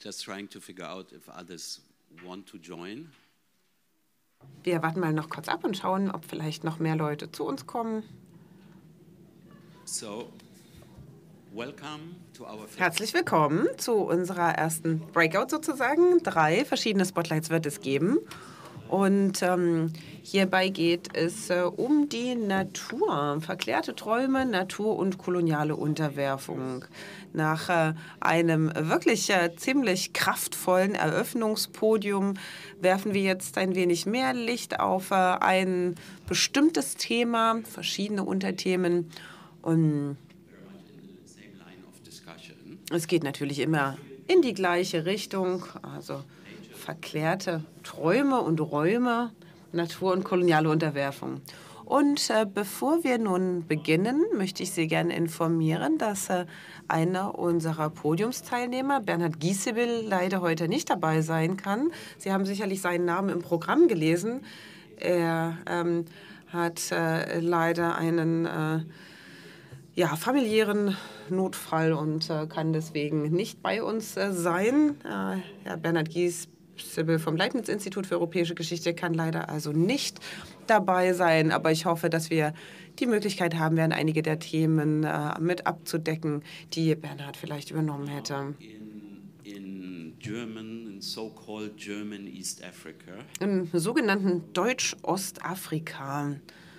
just trying to figure out if others want to join. Wir warten mal noch kurz ab und schauen, ob vielleicht noch mehr Leute zu uns kommen. So, welcome to our Herzlich willkommen zu unserer ersten Breakout sozusagen. 3 verschiedene Spotlights wird es geben. Und hierbei geht es um die Natur, verklärte Träume, Natur und koloniale Unterwerfung. Nach einem wirklich ziemlich kraftvollen Eröffnungspodium werfen wir jetzt ein wenig mehr Licht auf ein bestimmtes Thema, verschiedene Unterthemen. Und es geht natürlich immer in die gleiche Richtung, also verklärte Träume und Räume, Natur und koloniale Unterwerfung. Und bevor wir nun beginnen, möchte ich Sie gerne informieren, dass einer unserer Podiumsteilnehmer, Bernhard Giesebel, leider heute nicht dabei sein kann. Sie haben sicherlich seinen Namen im Programm gelesen. Er hat leider einen familiären Notfall und kann deswegen nicht bei uns sein. Herr Bernhard Giesebel vom Leibniz-Institut für Europäische Geschichte kann leider also nicht dabei sein. Aber ich hoffe, dass wir die Möglichkeit haben werden, einige der Themen mit abzudecken, die Bernhard vielleicht übernommen hätte. In German, in so-called German East Africa. Im sogenannten Deutsch-Ostafrika.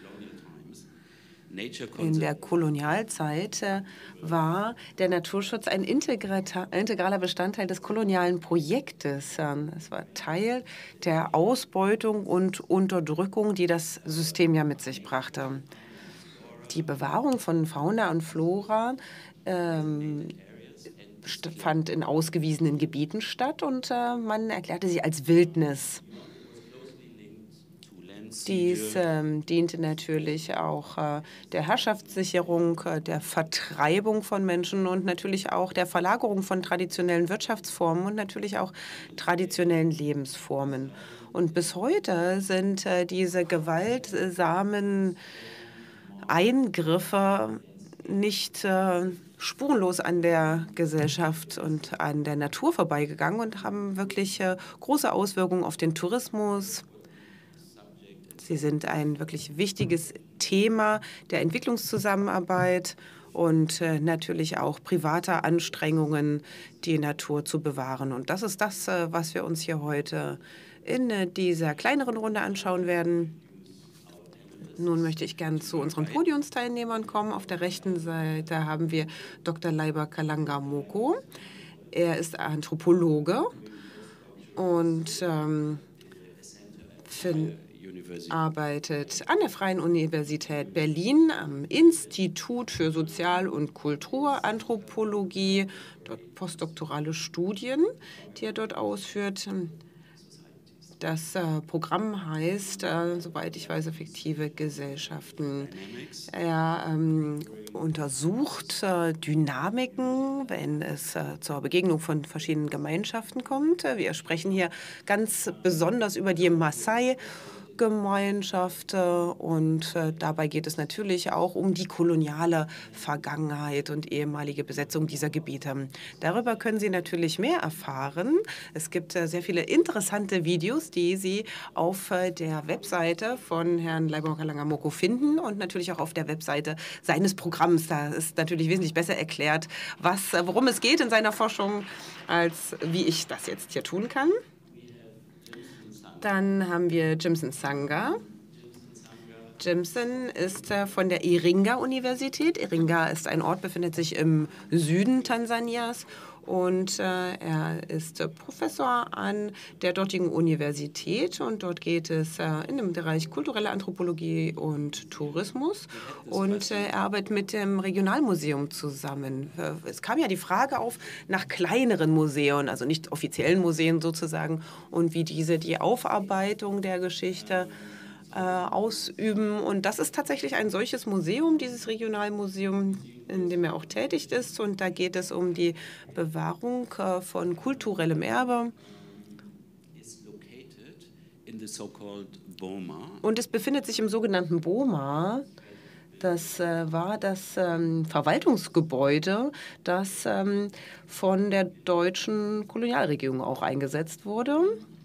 In der Kolonialzeit war der Naturschutz ein integraler Bestandteil des kolonialen Projektes. Es war Teil der Ausbeutung und Unterdrückung, die das System ja mit sich brachte. Die Bewahrung von Fauna und Flora fand in ausgewiesenen Gebieten statt und man erklärte sie als Wildnis. Dies diente natürlich auch der Herrschaftssicherung, der Vertreibung von Menschen und natürlich auch der Verlagerung von traditionellen Wirtschaftsformen und natürlich auch traditionellen Lebensformen. Und bis heute sind diese gewaltsamen Eingriffe nicht spurenlos an der Gesellschaft und an der Natur vorbeigegangen und haben wirklich große Auswirkungen auf den Tourismus. Sie sind ein wirklich wichtiges Thema der Entwicklungszusammenarbeit und natürlich auch privater Anstrengungen, die Natur zu bewahren. Und das ist das, was wir uns hier heute in dieser kleineren Runde anschauen werden. Nun möchte ich gern zu unseren Podiumsteilnehmern kommen. Auf der rechten Seite haben wir Dr. Leiber Kalanga Moko. Er ist Anthropologe und arbeitet an der Freien Universität Berlin am Institut für Sozial- und Kulturanthropologie, dort postdoktorale Studien, die er dort ausführt. Das Programm heißt, soweit ich weiß, effektive Gesellschaften. Er untersucht Dynamiken, wenn es zur Begegnung von verschiedenen Gemeinschaften kommt. Wir sprechen hier ganz besonders über die Maasai-Gemeinschaft und dabei geht es natürlich auch um die koloniale Vergangenheit und ehemalige Besetzung dieser Gebiete. Darüber können Sie natürlich mehr erfahren. Es gibt sehr viele interessante Videos, die Sie auf der Webseite von Herrn Leiber Kalanga Moko finden und natürlich auch auf der Webseite seines Programms. Da ist natürlich wesentlich besser erklärt, worum es geht in seiner Forschung, als wie ich das jetzt hier tun kann. Dann haben wir Jimson Sanga. Jimson ist von der Iringa-Universität. Iringa ist ein Ort, befindet sich im Süden Tansanias. Und er ist Professor an der dortigen Universität. Und dort geht es in dem Bereich kulturelle Anthropologie und Tourismus. Und er arbeitet mit dem Regionalmuseum zusammen. Es kam ja die Frage auf nach kleineren Museen, also nicht offiziellen Museen sozusagen, und wie diese die Aufarbeitung der Geschichte ausüben. Und das ist tatsächlich ein solches Museum, dieses Regionalmuseum, in dem er auch tätig ist. Und da geht es um die Bewahrung von kulturellem Erbe. Und es befindet sich im sogenannten Boma. Das war das Verwaltungsgebäude, das von der deutschen Kolonialregierung auch eingesetzt wurde.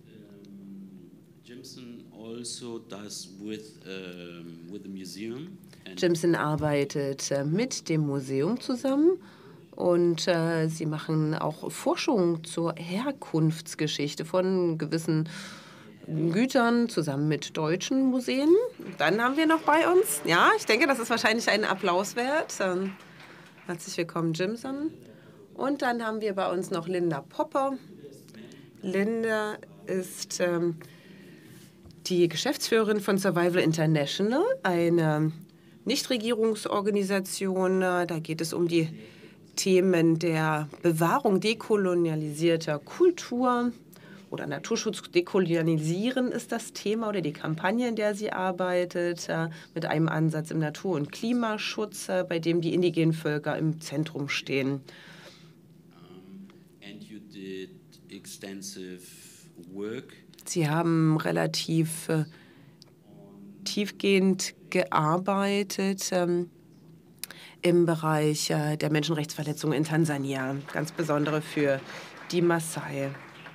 Jimson also does with the museum. Jimson arbeitet mit dem Museum zusammen und sie machen auch Forschung zur Herkunftsgeschichte von gewissen Gütern zusammen mit deutschen Museen. Dann haben wir noch bei uns, ja, ich denke, das ist wahrscheinlich einen Applaus wert. Herzlich willkommen, Jimson. Und dann haben wir bei uns noch Linda Popper. Linda ist die Geschäftsführerin von Survival International, eine Nichtregierungsorganisation. Da geht es um die Themen der Bewahrung dekolonialisierter Kultur oder Naturschutz dekolonialisieren ist das Thema oder die Kampagne, in der sie arbeitet, mit einem Ansatz im Natur- und Klimaschutz, bei dem die indigenen Völker im Zentrum stehen. And you did extensive work. Sie haben relativ tiefgehend gearbeitet im Bereich der Menschenrechtsverletzungen in Tansania, ganz besondere für die Maasai.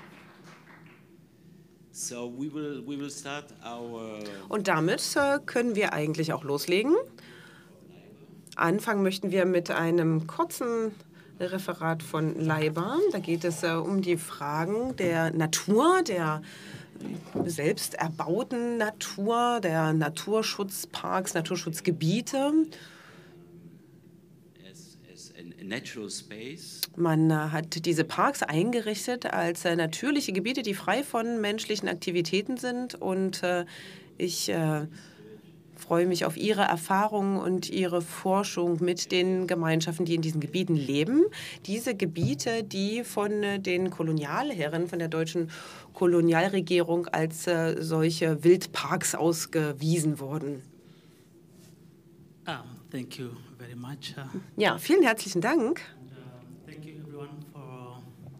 So we will start our. Und damit können wir eigentlich auch loslegen. Anfangen möchten wir mit einem kurzen Referat von Leiber. Da geht es um die Fragen der Natur, der selbst erbauten Natur, der Naturschutzparks, Naturschutzgebiete. As a natural space. Man hat diese Parks eingerichtet als natürliche Gebiete, die frei von menschlichen Aktivitäten sind. Und ich freue mich auf Ihre Erfahrungen und Ihre Forschung mit den Gemeinschaften, die in diesen Gebieten leben. Diese Gebiete, die von den Kolonialherren, von der deutschen Kolonialregierung als solche Wildparks ausgewiesen wurden. Thank you very much. Ja, vielen herzlichen Dank. Thank you everyone for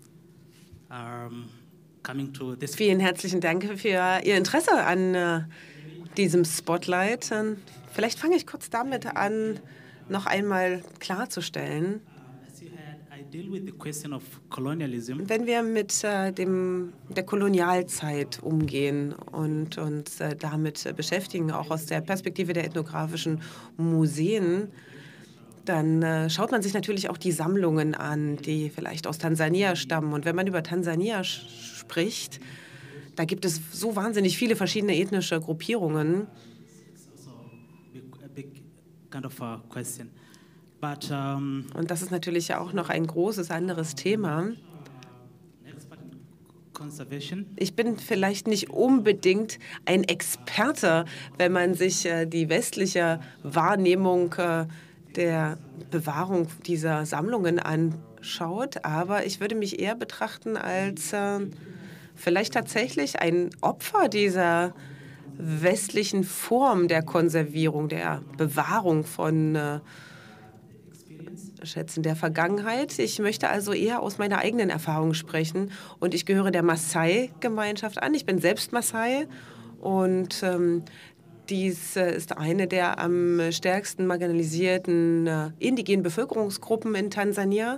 coming to this. Vielen herzlichen Dank für Ihr Interesse an diesem Spotlight. Vielleicht fange ich kurz damit an, noch einmal klarzustellen, As you heard, I deal with the question of colonialism. wenn wir mit der Kolonialzeit umgehen und uns damit beschäftigen, auch aus der Perspektive der ethnografischen Museen, dann schaut man sich natürlich auch die Sammlungen an, die vielleicht aus Tansania stammen. Und wenn man über Tansania spricht, da gibt es so wahnsinnig viele verschiedene ethnische Gruppierungen. So a big kind of a question. But Und das ist natürlich auch noch ein großes anderes Thema. expert in conservation. Ich bin vielleicht nicht unbedingt ein Experte, wenn man sich die westliche Wahrnehmung der Bewahrung dieser Sammlungen anschaut. Aber ich würde mich eher betrachten als vielleicht tatsächlich ein Opfer dieser westlichen Form der Konservierung, der Bewahrung von Schätzen der Vergangenheit. Ich möchte also eher aus meiner eigenen Erfahrung sprechen. Und ich gehöre der Maasai-Gemeinschaft an. Ich bin selbst Maasai und dies ist eine der am stärksten marginalisierten indigenen Bevölkerungsgruppen in Tansania.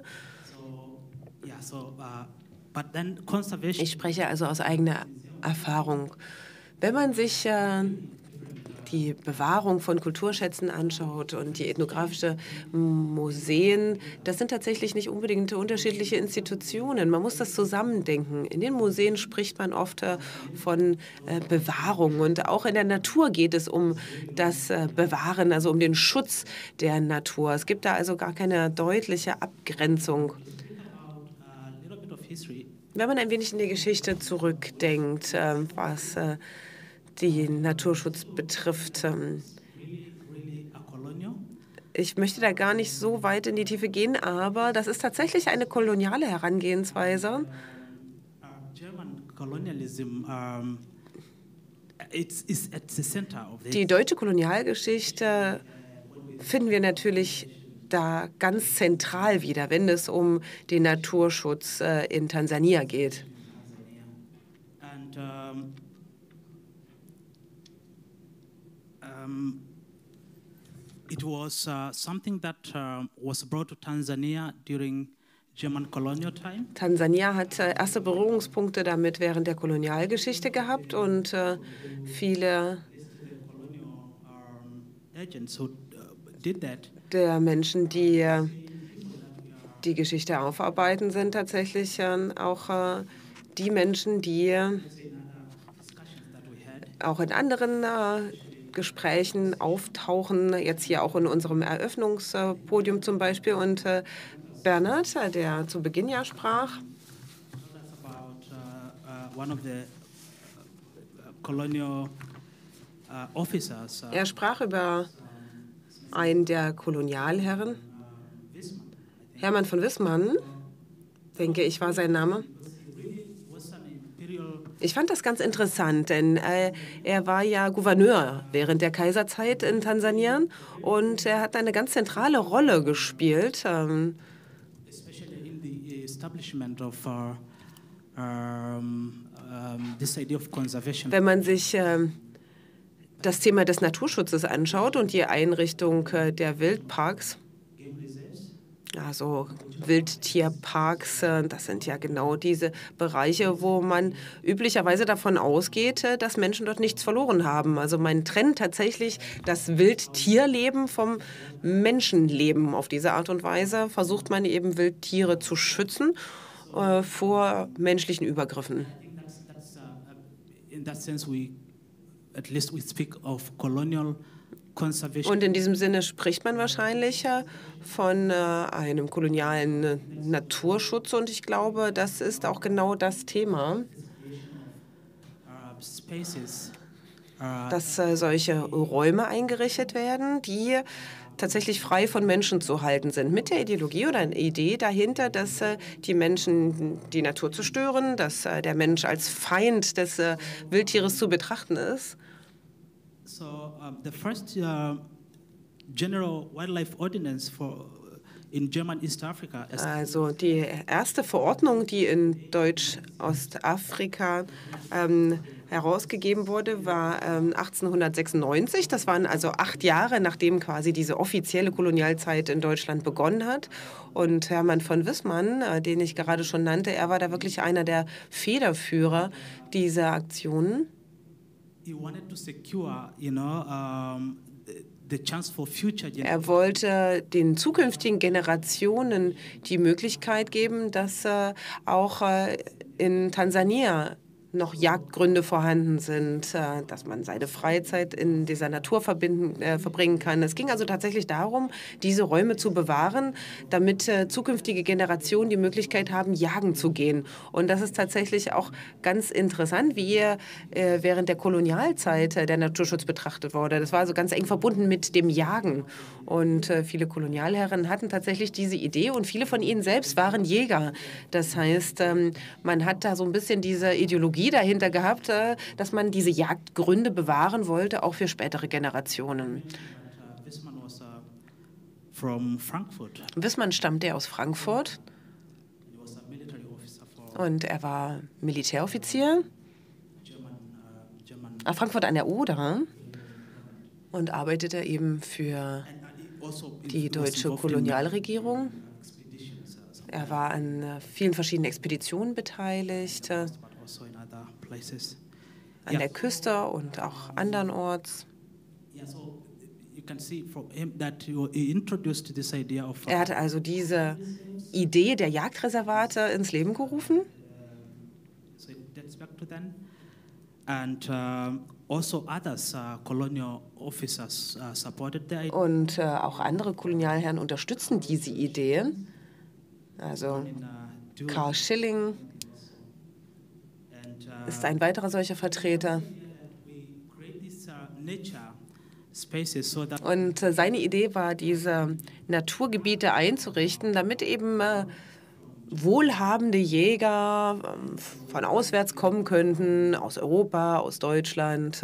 But then conservation. Ich spreche also aus eigener Erfahrung. Wenn man sich die Bewahrung von Kulturschätzen anschaut und die ethnografische Museen, das sind tatsächlich nicht unbedingt unterschiedliche Institutionen. Man muss das zusammendenken. In den Museen spricht man oft von Bewahrung und auch in der Natur geht es um das Bewahren, also um den Schutz der Natur. Es gibt da also gar keine deutliche Abgrenzung. Wenn man ein wenig in die Geschichte zurückdenkt, was den Naturschutz betrifft. Ich möchte da gar nicht so weit in die Tiefe gehen, aber das ist tatsächlich eine koloniale Herangehensweise. Die deutsche Kolonialgeschichte finden wir natürlich da ganz zentral wieder, wenn es um den Naturschutz in Tansania geht. it was something that was brought to Tanzania during German colonial time. Tansania hat erste Berührungspunkte damit während der Kolonialgeschichte gehabt und viele Agents who did that. der Menschen, die die Geschichte aufarbeiten, sind tatsächlich auch die Menschen, die auch in anderen Gesprächen auftauchen, jetzt hier auch in unserem Eröffnungspodium zum Beispiel. Und Bernhard, der zu Beginn ja sprach, One of the colonial officers. Er sprach über einen der Kolonialherren, Hermann von Wissmann, denke ich, war sein Name. Ich fand das ganz interessant, denn er war ja Gouverneur während der Kaiserzeit in Tansania und er hat eine ganz zentrale Rolle gespielt. Especially in the establishment of this idea of conservation. Wenn man sich das Thema des Naturschutzes anschaut und die Einrichtung der Wildparks, also Wildtierparks, das sind ja genau diese Bereiche, wo man üblicherweise davon ausgeht, dass Menschen dort nichts verloren haben. Also man trennt tatsächlich das Wildtierleben vom Menschenleben. Auf diese Art und Weise versucht man eben Wildtiere zu schützen vor menschlichen Übergriffen. In that sense, at least we speak of colonial conservation. Und in diesem Sinne spricht man wahrscheinlich von einem kolonialen Naturschutz. Und ich glaube, das ist auch genau das Thema, dass solche Räume eingerichtet werden, die tatsächlich frei von Menschen zu halten sind. Mit der Ideologie oder einer Idee dahinter, dass die Menschen die Natur zerstören, dass der Mensch als Feind des Wildtieres zu betrachten ist. So the first general wildlife ordinance in German East Africa. Also die erste Verordnung, die in Deutsch-Ostafrika herausgegeben wurde, war 1896. Das waren also 8 Jahre, nachdem quasi diese offizielle Kolonialzeit in Deutschland begonnen hat. Und Hermann von Wissmann, den ich gerade schon nannte, er war da wirklich einer der Federführer dieser Aktionen. Er wollte den zukünftigen Generationen die Möglichkeit geben, dass auch in Tansania noch Jagdgründe vorhanden sind, dass man seine Freizeit in dieser Natur verbringen kann. Es ging also tatsächlich darum, diese Räume zu bewahren, damit zukünftige Generationen die Möglichkeit haben, jagen zu gehen. Und das ist tatsächlich auch ganz interessant, wie während der Kolonialzeit der Naturschutz betrachtet wurde. Das war also ganz eng verbunden mit dem Jagen. Und viele Kolonialherren hatten tatsächlich diese Idee und viele von ihnen selbst waren Jäger. Das heißt, man hat da so ein bisschen diese Ideologie dahinter gehabt, dass man diese Jagdgründe bewahren wollte, auch für spätere Generationen. Wissmann stammte aus Frankfurt und er war Militäroffizier Frankfurt an der Oder und arbeitete eben für die deutsche Kolonialregierung. Er war an vielen verschiedenen Expeditionen beteiligt, an der Küste und auch andernorts. Er hatte also diese Idee der Jagdreservate ins Leben gerufen. Und auch andere Kolonialherren unterstützen diese Idee. Also Karl Schilling ist ein weiterer solcher Vertreter. Und seine Idee war, diese Naturgebiete einzurichten, damit eben wohlhabende Jäger von auswärts kommen könnten, aus Europa, aus Deutschland,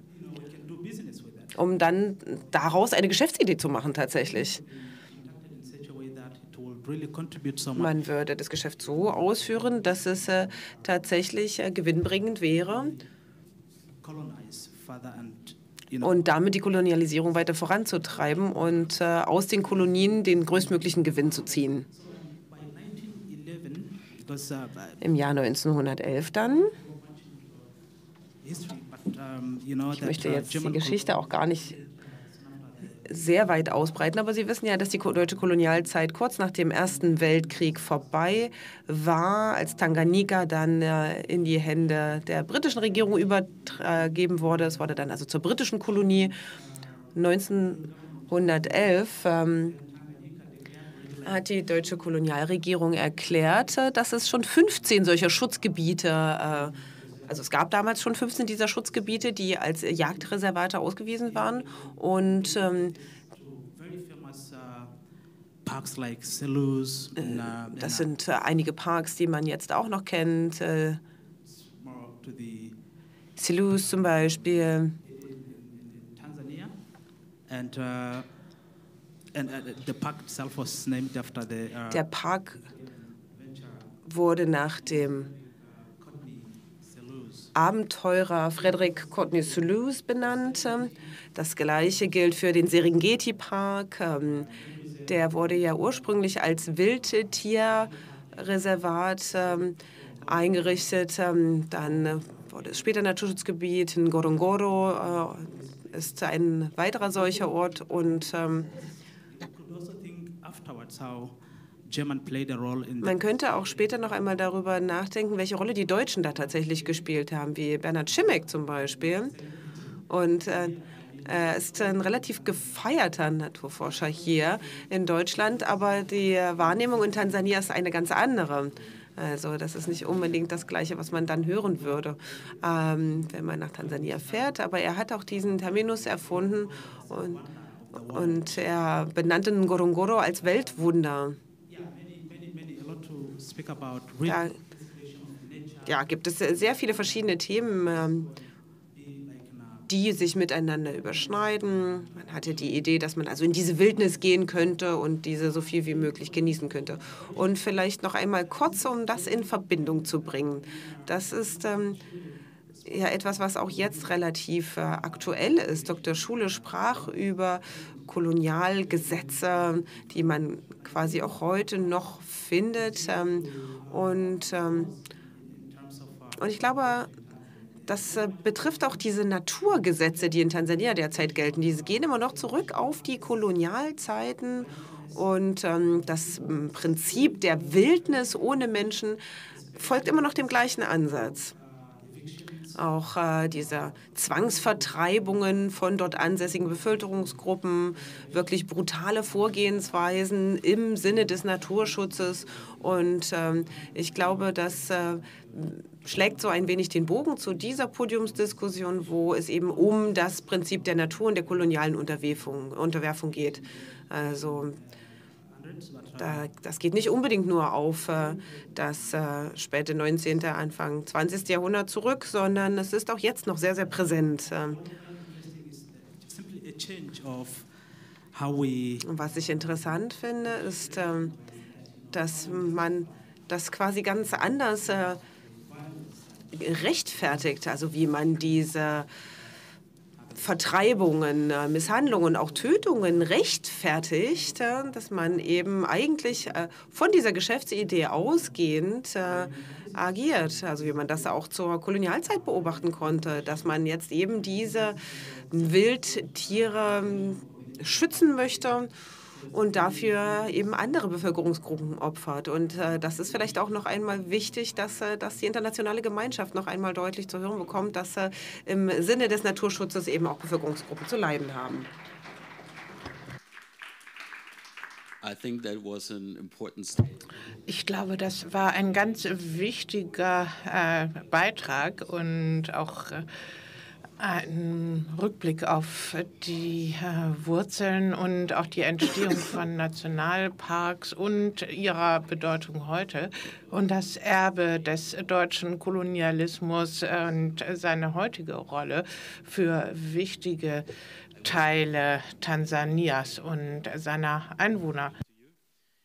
um dann daraus eine Geschäftsidee zu machen tatsächlich. Man würde das Geschäft so ausführen, dass es tatsächlich gewinnbringend wäre. und damit die Kolonialisierung weiter voranzutreiben und aus den Kolonien den größtmöglichen Gewinn zu ziehen. By 1911, because Im Jahr 1911 dann, history, but ich möchte jetzt die Geschichte auch gar nicht sehr weit ausbreiten, aber Sie wissen ja, dass die deutsche Kolonialzeit kurz nach dem Ersten Weltkrieg vorbei war, als Tanganyika dann in die Hände der britischen Regierung übergeben wurde. Es wurde dann also zur britischen Kolonie. 1911 hat die deutsche Kolonialregierung erklärt, dass es schon 15 solcher Schutzgebiete also es gab damals schon 15 dieser Schutzgebiete, die als Jagdreservate ausgewiesen waren. Und very famous parks like Selous. das sind einige Parks, die man jetzt auch noch kennt. More to the Selous zum Beispiel. Tanzania, and the park itself was named after the Der Park wurde nach dem Abenteurer Frederick Courtney Selous benannt. Das Gleiche gilt für den Serengeti-Park. Der wurde ja ursprünglich als Wildtierreservat eingerichtet. Dann wurde es später Naturschutzgebiet. Ngorongoro ist ein weiterer solcher Ort. Und man könnte auch später noch einmal darüber nachdenken, welche Rolle die Deutschen da tatsächlich gespielt haben, wie Bernhard Schimmeck zum Beispiel. Und er ist ein relativ gefeierter Naturforscher hier in Deutschland, aber die Wahrnehmung in Tansania ist eine ganz andere. Also das ist nicht unbedingt das Gleiche, was man dann hören würde, wenn man nach Tansania fährt. Aber er hat auch diesen Terminus erfunden und er benannte Ngorongoro als Weltwunder. Ja, gibt es sehr viele verschiedene Themen, die sich miteinander überschneiden. Man hatte die Idee, dass man also in diese Wildnis gehen könnte und diese so viel wie möglich genießen könnte. Und vielleicht noch einmal kurz, um das in Verbindung zu bringen. Das ist ja etwas, was auch jetzt relativ aktuell ist. Dr. Schule sprach über Kolonialgesetze, die man quasi auch heute noch findet. Und ich glaube, das betrifft auch diese Naturgesetze, die in Tansania derzeit gelten. Diese gehen immer noch zurück auf die Kolonialzeiten. Und das Prinzip der Wildnis ohne Menschen folgt immer noch dem gleichen Ansatz. Auch diese Zwangsvertreibungen von dort ansässigen Bevölkerungsgruppen, wirklich brutale Vorgehensweisen im Sinne des Naturschutzes. Und ich glaube, das schlägt so ein wenig den Bogen zu dieser Podiumsdiskussion, wo es eben um das Prinzip der Natur und der kolonialen Unterwerfung geht. Also das geht nicht unbedingt nur auf das späte 19., Anfang 20. Jahrhundert zurück, sondern es ist auch jetzt noch sehr, sehr präsent. Und was ich interessant finde, ist, dass man das quasi ganz anders rechtfertigt, also wie man diese Vertreibungen, Misshandlungen, auch Tötungen rechtfertigt, dass man eben eigentlich von dieser Geschäftsidee ausgehend agiert. Also wie man das auch zur Kolonialzeit beobachten konnte, dass man jetzt eben diese Wildtiere schützen möchte und dafür eben andere Bevölkerungsgruppen opfert. Und das ist vielleicht auch noch einmal wichtig, dass die internationale Gemeinschaft noch einmal deutlich zu hören bekommt, dass im Sinne des Naturschutzes eben auch Bevölkerungsgruppen zu leiden haben. Ich glaube, das war ein ganz wichtiger Beitrag und auch ein Rückblick auf die Wurzeln und auch die Entstehung von Nationalparks und ihrer Bedeutung heute und das Erbe des deutschen Kolonialismus und seine heutige Rolle für wichtige Teile Tansanias und seiner Einwohner.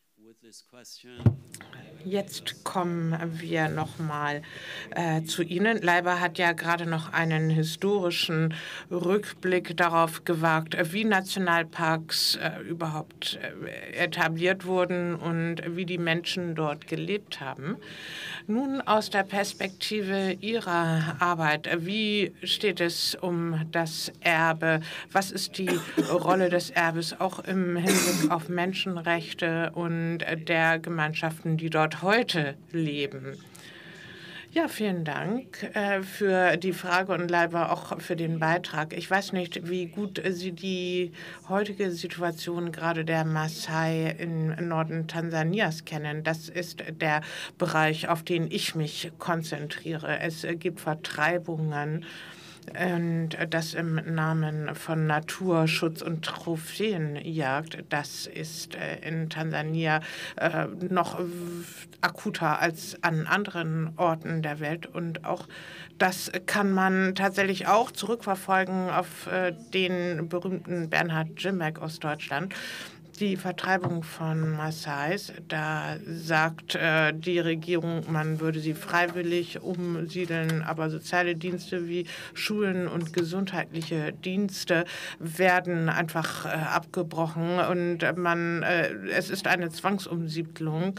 this question. Jetzt kommen wir nochmal zu Ihnen. Leiber hat ja gerade noch einen historischen Rückblick darauf gewagt, wie Nationalparks überhaupt etabliert wurden und wie die Menschen dort gelebt haben. Nun aus der Perspektive Ihrer Arbeit, wie steht es um das Erbe? Was ist die Rolle des Erbes auch im Hinblick auf Menschenrechte und der Gemeinschaften, die dort heute leben? Ja, vielen Dank für die Frage und leider auch für den Beitrag. Ich weiß nicht, wie gut Sie die heutige Situation gerade der Maasai im Norden Tansanias kennen. Das ist der Bereich, auf den ich mich konzentriere. Es gibt Vertreibungen. Und das im Namen von Naturschutz und Trophäenjagd, das ist in Tansania noch akuter als an anderen Orten der Welt. Und auch das kann man tatsächlich auch zurückverfolgen auf den berühmten Bernhard Jimmack aus Deutschland. Die Vertreibung von Maasais, da sagt die Regierung, man würde sie freiwillig umsiedeln, aber soziale Dienste wie Schulen und gesundheitliche Dienste werden einfach abgebrochen und es ist eine Zwangsumsiedlung.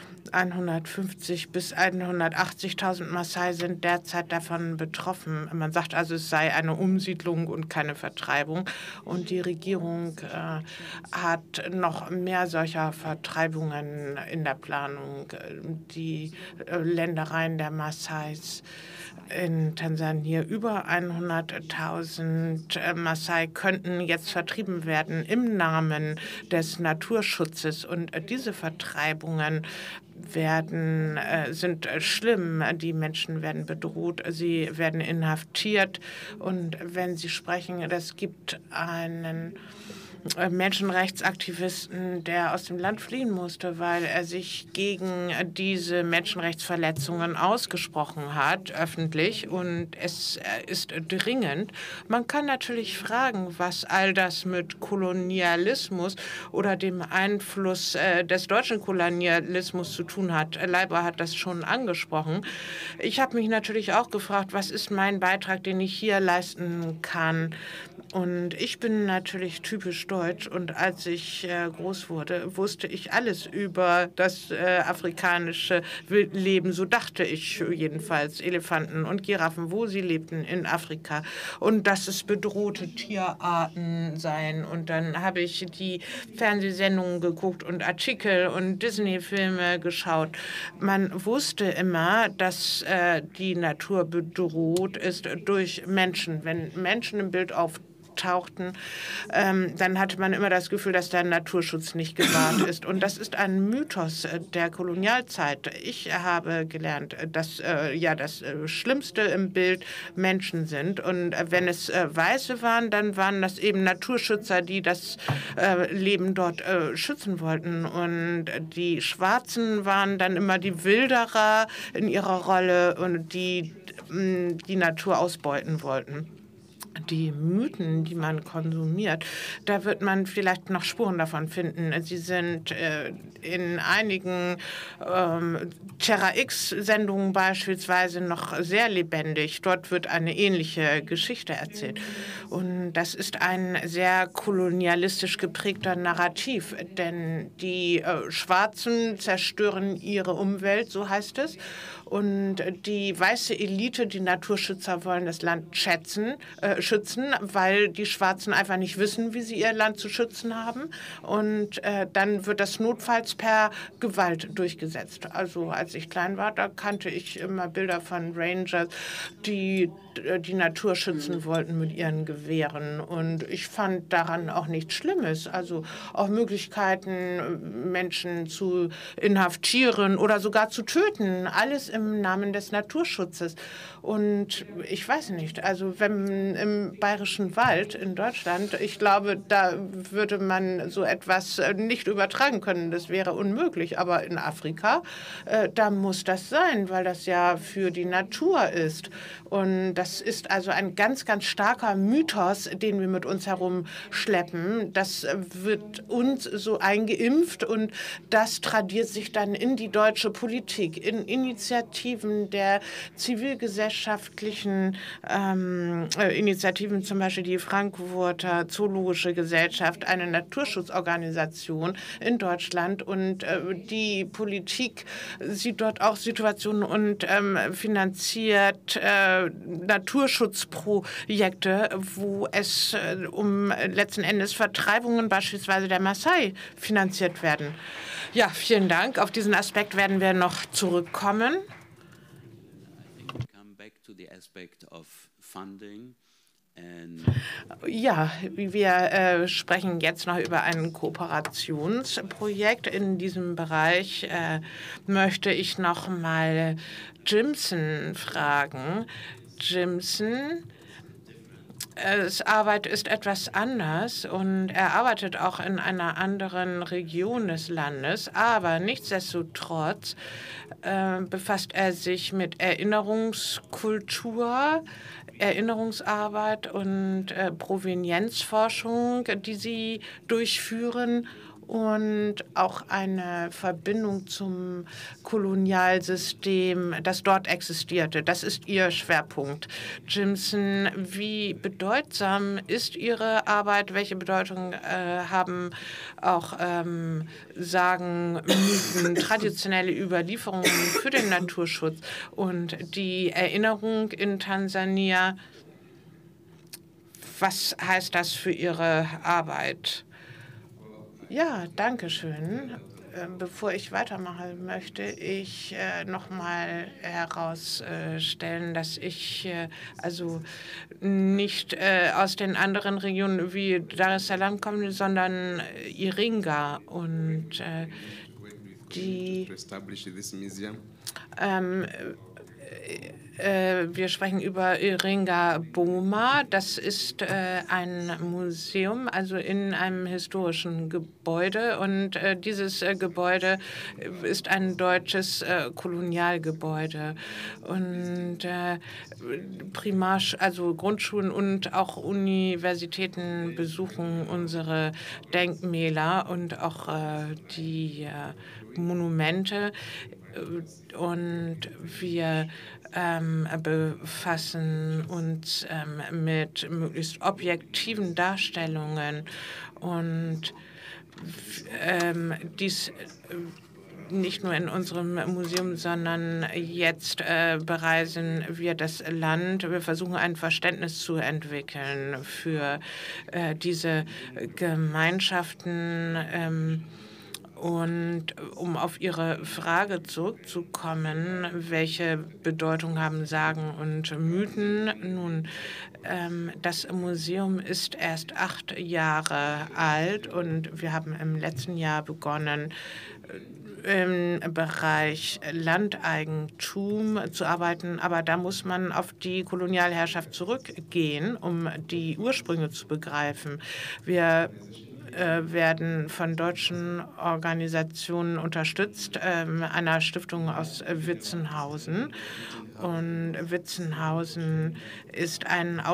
150.000 bis 180.000 Maasai sind derzeit davon betroffen. Man sagt also, es sei eine Umsiedlung und keine Vertreibung. Und die Regierung hat noch mehr solcher Vertreibungen in der Planung. Die Ländereien der Maasais in Tansania, über 100.000 Maasai könnten jetzt vertrieben werden im Namen des Naturschutzes. Und diese Vertreibungen sind schlimm. Die Menschen werden bedroht, sie werden inhaftiert. Und wenn Sie sprechen, es gibt einen Menschenrechtsaktivisten, der aus dem Land fliehen musste, weil er sich gegen diese Menschenrechtsverletzungen ausgesprochen hat, öffentlich. Und es ist dringend. Man kann natürlich fragen, was all das mit Kolonialismus oder dem Einfluss des deutschen Kolonialismus zu tun hat. Leiber hat das schon angesprochen. Ich habe mich natürlich auch gefragt, was ist mein Beitrag, den ich hier leisten kann. Und ich bin natürlich typisch deutsch. Und als ich groß wurde, wusste ich alles über das afrikanische Leben. So dachte ich jedenfalls. Elefanten und Giraffen, wo sie lebten in Afrika. Und dass es bedrohte Tierarten seien. Und dann habe ich die Fernsehsendungen geguckt und Artikel und Disney-Filme geschaut. Man wusste immer, dass die Natur bedroht ist durch Menschen. Wenn Menschen im Bild auftauchten, dann hatte man immer das Gefühl, dass der Naturschutz nicht gewahrt ist. Und das ist ein Mythos der Kolonialzeit. Ich habe gelernt, dass das Schlimmste im Bild Menschen sind. Und wenn es Weiße waren, dann waren das eben Naturschützer, die das Leben dort schützen wollten. Und die Schwarzen waren dann immer die Wilderer in ihrer Rolle und die Natur ausbeuten wollten. Die Mythen, die man konsumiert, da wird man vielleicht noch Spuren davon finden. Sie sind in einigen Terra X-Sendungen beispielsweise noch sehr lebendig. Dort wird eine ähnliche Geschichte erzählt. Und das ist ein sehr kolonialistisch geprägter Narrativ, denn die Schwarzen zerstören ihre Umwelt, so heißt es. Und die weiße Elite, die Naturschützer, wollen das Land schützen, weil die Schwarzen einfach nicht wissen, wie sie ihr Land zu schützen haben. Und dann wird das notfalls per Gewalt durchgesetzt. Also als ich klein war, da kannte ich immer Bilder von Rangers, die die Natur schützen wollten mit ihren Gewehren. Und ich fand daran auch nichts Schlimmes. Also auch Möglichkeiten, Menschen zu inhaftieren oder sogar zu töten. Alles im im Namen des Naturschutzes. Und ich weiß nicht, also wenn im Bayerischen Wald in Deutschland, ich glaube, da würde man so etwas nicht übertragen können. Das wäre unmöglich. Aber in Afrika, da muss das sein, weil das ja für die Natur ist. Und das ist also ein ganz, ganz starker Mythos, den wir mit uns herumschleppen. Das wird uns so eingeimpft und das tradiert sich dann in die deutsche Politik, in Initiativen der zivilgesellschaftlichen Initiativen, zum Beispiel die Frankfurter Zoologische Gesellschaft, eine Naturschutzorganisation in Deutschland. Und die Politik sieht dort auch Situationen und finanziert Naturschutzprojekte, wo es um letzten Endes Vertreibungen beispielsweise der Maasai finanziert werden. Ja, vielen Dank. Auf diesen Aspekt werden wir noch zurückkommen. Ja, wir sprechen jetzt noch über ein Kooperationsprojekt. In diesem Bereich möchte ich noch mal Jimson fragen. Jimson, Arbeit ist etwas anders und er arbeitet auch in einer anderen Region des Landes, aber nichtsdestotrotz befasst er sich mit Erinnerungskultur, Erinnerungsarbeit und Provenienzforschung, die sie durchführen, und auch eine Verbindung zum Kolonialsystem, das dort existierte. Das ist Ihr Schwerpunkt. Jimson, wie bedeutsam ist Ihre Arbeit? Welche Bedeutung haben auch Sagen, Mythen, traditionelle Überlieferungen für den Naturschutz und die Erinnerung in Tansania? Was heißt das für Ihre Arbeit? Ja, danke schön. Bevor ich weitermache, möchte ich noch mal herausstellen, dass ich also nicht aus den anderen Regionen wie Dar es Salaam komme, sondern Iringa. Und wir sprechen über Iringa Boma. Das ist ein Museum, also in einem historischen Gebäude. Und dieses Gebäude ist ein deutsches Kolonialgebäude. Und also Grundschulen und auch Universitäten besuchen unsere Denkmäler und auch die Monumente. Und wir befassen uns mit möglichst objektiven Darstellungen und dies nicht nur in unserem Museum, sondern jetzt bereisen wir das Land. Wir versuchen ein Verständnis zu entwickeln für diese Gemeinschaften. Und um auf Ihre Frage zurückzukommen, welche Bedeutung haben Sagen und Mythen? Nun, das Museum ist erst 8 Jahre alt und wir haben im letzten Jahr begonnen, im Bereich Landeigentum zu arbeiten. Aber da muss man auf die Kolonialherrschaft zurückgehen, um die Ursprünge zu begreifen. Wir werden von deutschen Organisationen unterstützt, einer Stiftung aus Witzenhausen. Und Witzenhausen ist eine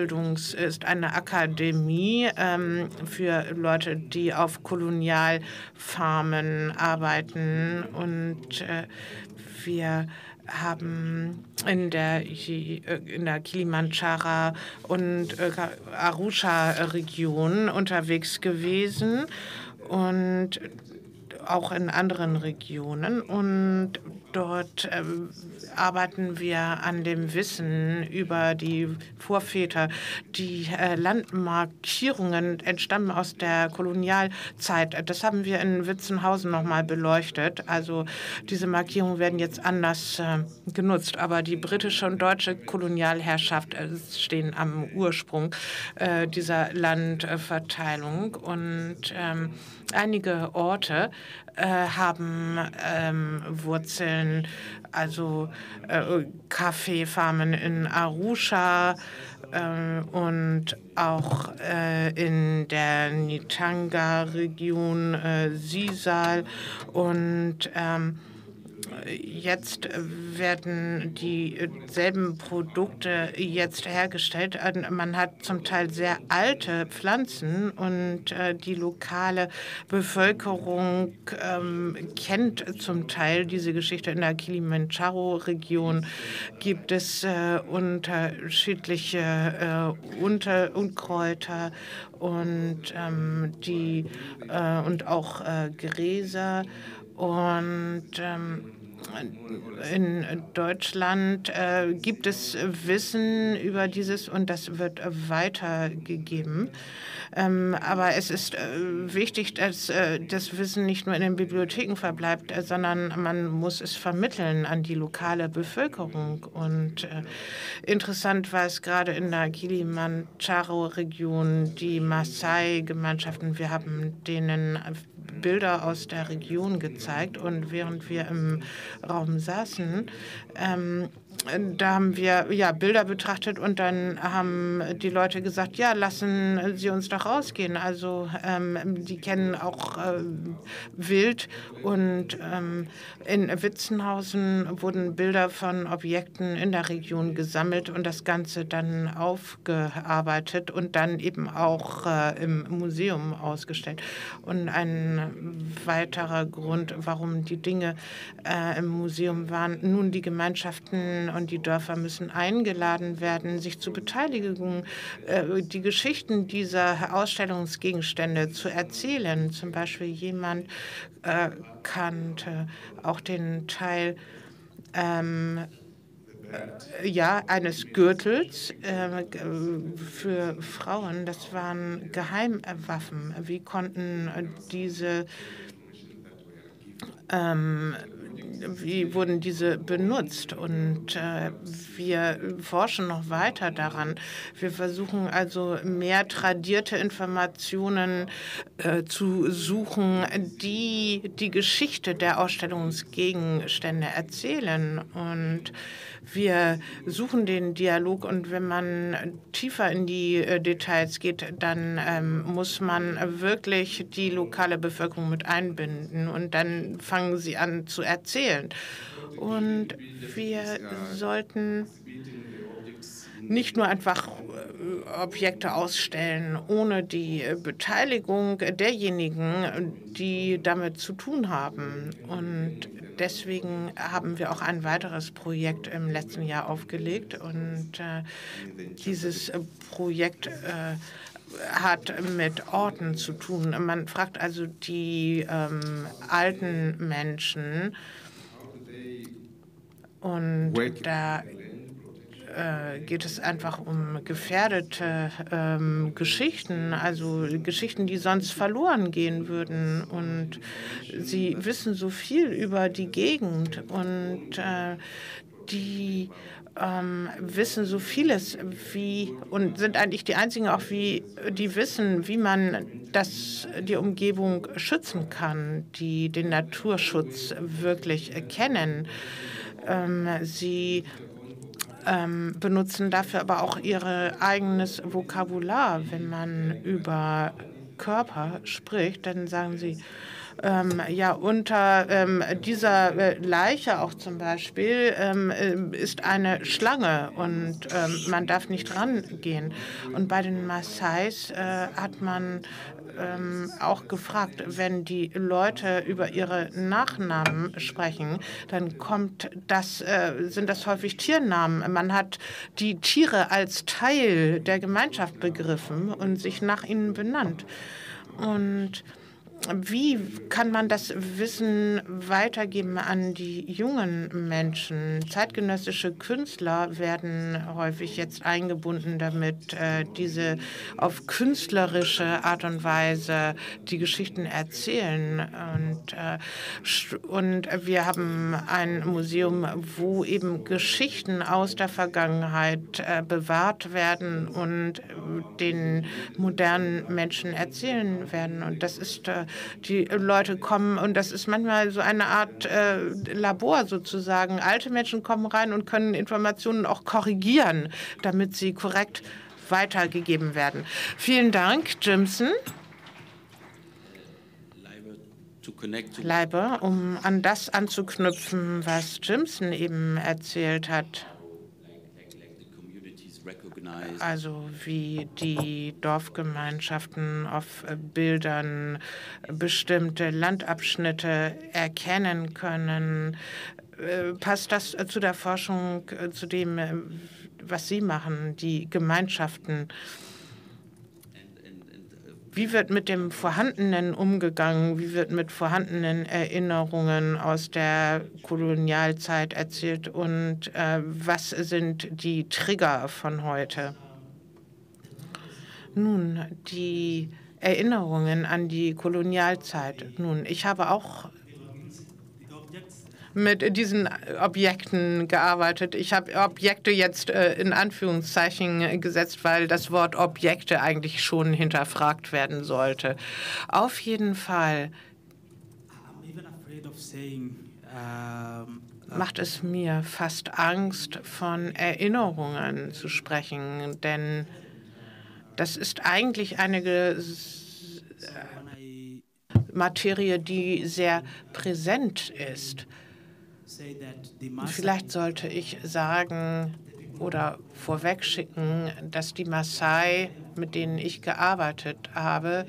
Akademie für Leute, die auf Kolonialfarmen arbeiten. Und wir haben in der Kilimanjaro und Arusha-Region unterwegs gewesen und auch in anderen Regionen. Und dort arbeiten wir an dem Wissen über die Vorväter. Die Landmarkierungen entstammen aus der Kolonialzeit. Das haben wir in Witzenhausen noch mal beleuchtet. Also diese Markierungen werden jetzt anders genutzt. Aber die britische und deutsche Kolonialherrschaft stehen am Ursprung dieser Landverteilung. Und einige Orte haben Wurzeln Wurzeln, also Kaffeefarmen in Arusha und auch in der Nitanga-Region Sisal und jetzt werden dieselben Produkte jetzt hergestellt. Man hat zum Teil sehr alte Pflanzen und die lokale Bevölkerung kennt zum Teil diese Geschichte. In der Kilimanjaro-Region gibt es unterschiedliche Unkräuter und und auch Gräser. Und in Deutschland gibt es Wissen über dieses und das wird weitergegeben. Aber es ist wichtig, dass das Wissen nicht nur in den Bibliotheken verbleibt, sondern man muss es vermitteln an die lokale Bevölkerung. Und interessant war es gerade in der Kilimanjaro-Region, die Maasai-Gemeinschaften, wir haben denen Bilder aus der Region gezeigt und während wir im Raum saßen, da haben wir Bilder betrachtet und dann haben die Leute gesagt, ja, lassen Sie uns doch rausgehen. Also die kennen auch Wild und in Witzenhausen wurden Bilder von Objekten in der Region gesammelt und das Ganze dann aufgearbeitet und dann eben auch im Museum ausgestellt. Und ein weiterer Grund, warum die Dinge im Museum waren, nun die Gemeinschaften und die Dörfer müssen eingeladen werden, sich zu beteiligen, die Geschichten dieser Ausstellungsgegenstände zu erzählen. Zum Beispiel jemand kannte auch den Teil eines Gürtels für Frauen. Das waren Geheimwaffen. Wie konnten wie wurden diese benutzt? Und wir forschen noch weiter daran. Wir versuchen also mehr tradierte Informationen zu suchen, die die Geschichte der Ausstellungsgegenstände erzählen. Und wir suchen den Dialog und wenn man tiefer in die Details geht, dann muss man wirklich die lokale Bevölkerung mit einbinden und dann fangen sie an zu erzählen. Und wir sollten nicht nur einfach Objekte ausstellen, ohne die Beteiligung derjenigen, die damit zu tun haben. Und deswegen haben wir auch ein weiteres Projekt im letzten Jahr aufgelegt. Und dieses Projekt hat mit Orten zu tun. Man fragt also die alten Menschen, und da geht es einfach um gefährdete Geschichten, also Geschichten, die sonst verloren gehen würden. Und sie wissen so viel über die Gegend und die wissen so vieles und sind eigentlich die Einzigen auch, die wissen, wie man die Umgebung schützen kann, die den Naturschutz wirklich kennen. Sie benutzen dafür aber auch ihr eigenes Vokabular. Wenn man über Körper spricht, dann sagen sie, unter dieser Leiche auch zum Beispiel ist eine Schlange und man darf nicht rangehen. Und bei den Maasais hat man auch gefragt, wenn die Leute über ihre Nachnamen sprechen, dann sind das häufig Tiernamen. Man hat die Tiere als Teil der Gemeinschaft begriffen und sich nach ihnen benannt. Und wie kann man das Wissen weitergeben an die jungen Menschen? Zeitgenössische Künstler werden häufig jetzt eingebunden, damit diese auf künstlerische Art und Weise die Geschichten erzählen. Und wir haben ein Museum, wo eben Geschichten aus der Vergangenheit bewahrt werden und den modernen Menschen erzählen werden. Und das ist Die Leute kommen und das ist manchmal so eine Art Labor sozusagen. Alte Menschen kommen rein und können Informationen auch korrigieren, damit sie korrekt weitergegeben werden. Vielen Dank, Jimson. Leiber, um an das anzuknüpfen, was Jimson eben erzählt hat, also wie die Dorfgemeinschaften auf Bildern bestimmte Landabschnitte erkennen können. Passt das zu der Forschung, zu dem, was Sie machen, die Gemeinschaften? Wie wird mit dem Vorhandenen umgegangen? Wie wird mit vorhandenen Erinnerungen aus der Kolonialzeit erzählt? Und was sind die Trigger von heute? Nun, die Erinnerungen an die Kolonialzeit. Nun, ich habe auch mit diesen Objekten gearbeitet. Ich habe Objekte jetzt in Anführungszeichen gesetzt, weil das Wort Objekte eigentlich schon hinterfragt werden sollte. Auf jeden Fall macht es mir fast Angst, von Erinnerungen zu sprechen, denn das ist eigentlich eine Materie, die sehr präsent ist. Vielleicht sollte ich sagen oder vorwegschicken, dass die Maasai, mit denen ich gearbeitet habe,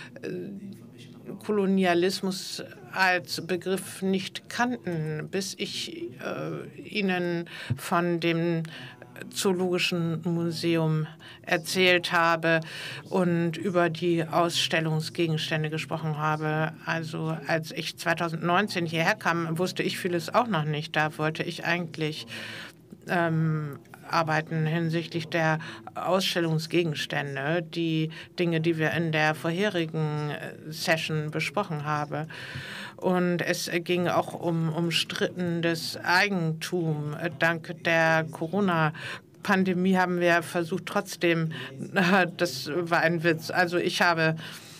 Kolonialismus als Begriff nicht kannten, bis ich ihnen von dem Zoologischen Museum erzählt habe und über die Ausstellungsgegenstände gesprochen habe. Also als ich 2019 hierher kam, wusste ich vieles auch noch nicht. Da wollte ich eigentlich arbeiten hinsichtlich der Ausstellungsgegenstände, die Dinge, die wir in der vorherigen Session besprochen haben. Und es ging auch um umstrittenes Eigentum. Dank der Corona-Pandemie haben wir versucht, trotzdem, das war ein Witz, also ich habe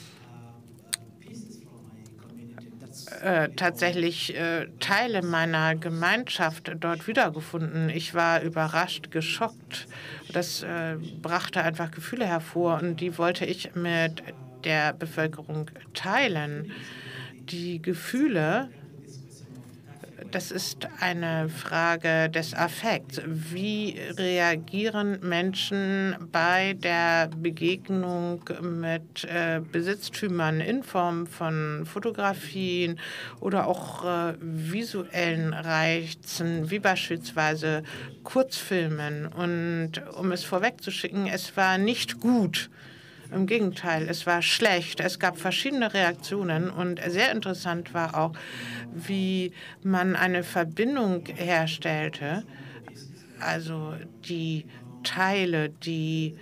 tatsächlich Teile meiner Gemeinschaft dort wiedergefunden. Ich war überrascht, geschockt. Das brachte einfach Gefühle hervor und die wollte ich mit der Bevölkerung teilen. Die Gefühle, das ist eine Frage des Affekts. Wie reagieren Menschen bei der Begegnung mit Besitztümern in Form von Fotografien oder auch visuellen Reizen, wie beispielsweise Kurzfilmen? Und um es vorwegzuschicken, es war nicht gut. Im Gegenteil, es war schlecht. Es gab verschiedene Reaktionen und sehr interessant war auch, wie man eine Verbindung herstellte. Also die Teile, die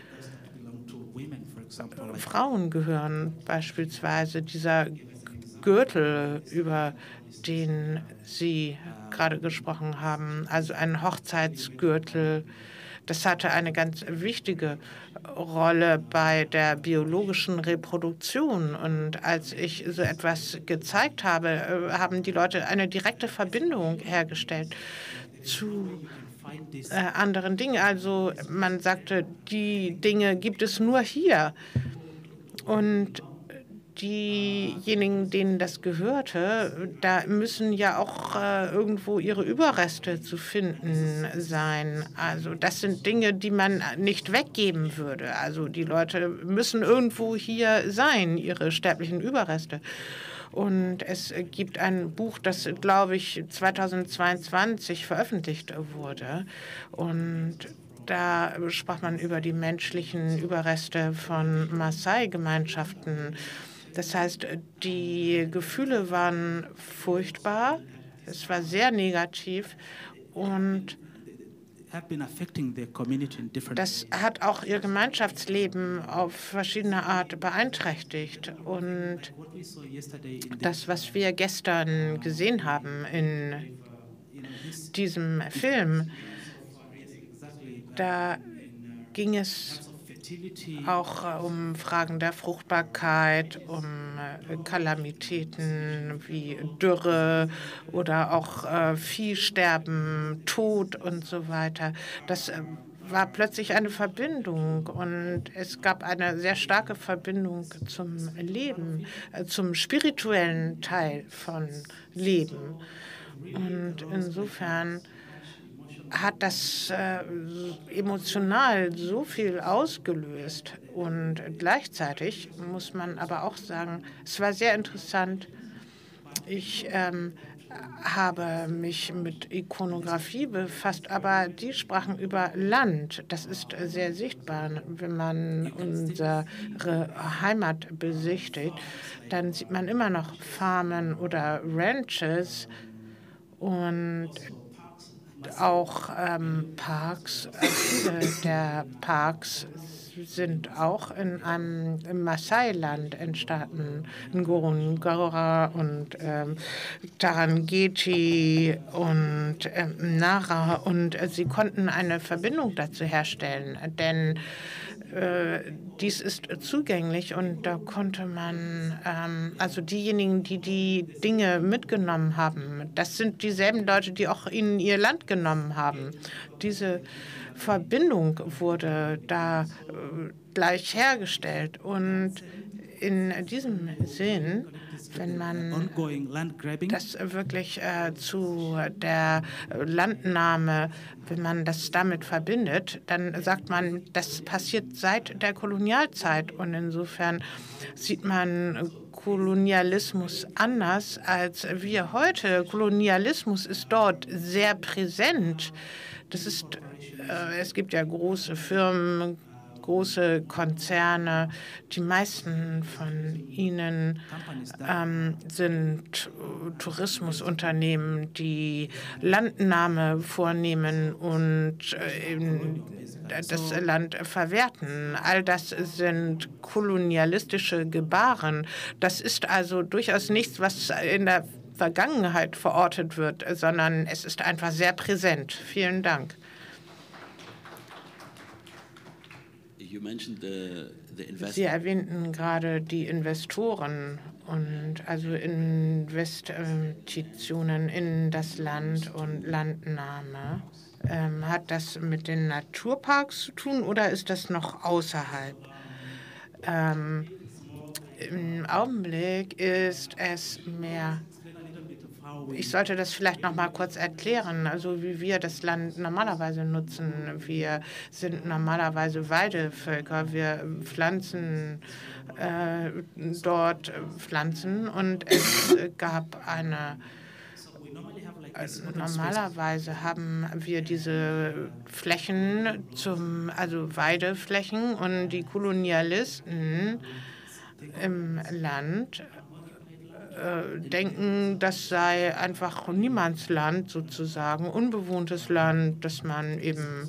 Frauen gehören, beispielsweise dieser Gürtel, über den Sie gerade gesprochen haben, also ein Hochzeitsgürtel. Das hatte eine ganz wichtige Rolle bei der biologischen Reproduktion. Und als ich so etwas gezeigt habe, haben die Leute eine direkte Verbindung hergestellt zu anderen Dingen. Also man sagte, die Dinge gibt es nur hier. Und diejenigen, denen das gehörte, da müssen ja auch irgendwo ihre Überreste zu finden sein. Also das sind Dinge, die man nicht weggeben würde. Also die Leute müssen irgendwo hier sein, ihre sterblichen Überreste. Und es gibt ein Buch, das, glaube ich, 2022 veröffentlicht wurde. Und da sprach man über die menschlichen Überreste von Maasai-Gemeinschaften. Das heißt, die Gefühle waren furchtbar, es war sehr negativ und das hat auch ihr Gemeinschaftsleben auf verschiedene Art beeinträchtigt. Und das, was wir gestern gesehen haben in diesem Film, da ging es auch um Fragen der Fruchtbarkeit, um Kalamitäten wie Dürre oder auch Viehsterben, Tod und so weiter. Das war plötzlich eine Verbindung und es gab eine sehr starke Verbindung zum Leben, zum spirituellen Teil von Leben. Und insofern hat das emotional so viel ausgelöst. Und gleichzeitig muss man aber auch sagen, es war sehr interessant. Ich habe mich mit Ikonografie befasst, aber die sprachen über Land. Das ist sehr sichtbar. Wenn man unsere Heimat besichtigt, dann sieht man immer noch Farmen oder Ranches und auch Parks. Viele der Parks sind auch im Maasai-Land entstanden, Ngorongoro und Tarangeti und Nara. Und sie konnten eine Verbindung dazu herstellen, denn dies ist zugänglich und da konnte man, also diejenigen, die die Dinge mitgenommen haben, das sind dieselben Leute, die auch ihnen ihr Land genommen haben. Diese Verbindung wurde da gleich hergestellt und in diesem Sinn, wenn man das wirklich zu der Landnahme, wenn man das damit verbindet, dann sagt man, das passiert seit der Kolonialzeit. Und insofern sieht man Kolonialismus anders als wir heute. Kolonialismus ist dort sehr präsent. Es gibt ja große Firmen, große Konzerne. Die meisten von ihnen sind Tourismusunternehmen, die Landnahme vornehmen und das Land verwerten. All das sind kolonialistische Gebaren. Das ist also durchaus nichts, was in der Vergangenheit verortet wird, sondern es ist einfach sehr präsent. Vielen Dank. Sie erwähnten gerade die Investoren und also Investitionen in das Land und Landnahme. Hat das mit den Naturparks zu tun oder ist das noch außerhalb? Im Augenblick ist es mehr. Ich sollte das vielleicht noch mal kurz erklären, also wie wir das Land normalerweise nutzen. Wir sind normalerweise Weidevölker. Wir pflanzen dort Pflanzen und es gab normalerweise haben wir diese Flächen also Weideflächen und die Kolonialisten im Land denken, das sei einfach Niemandsland sozusagen, unbewohntes Land, das man eben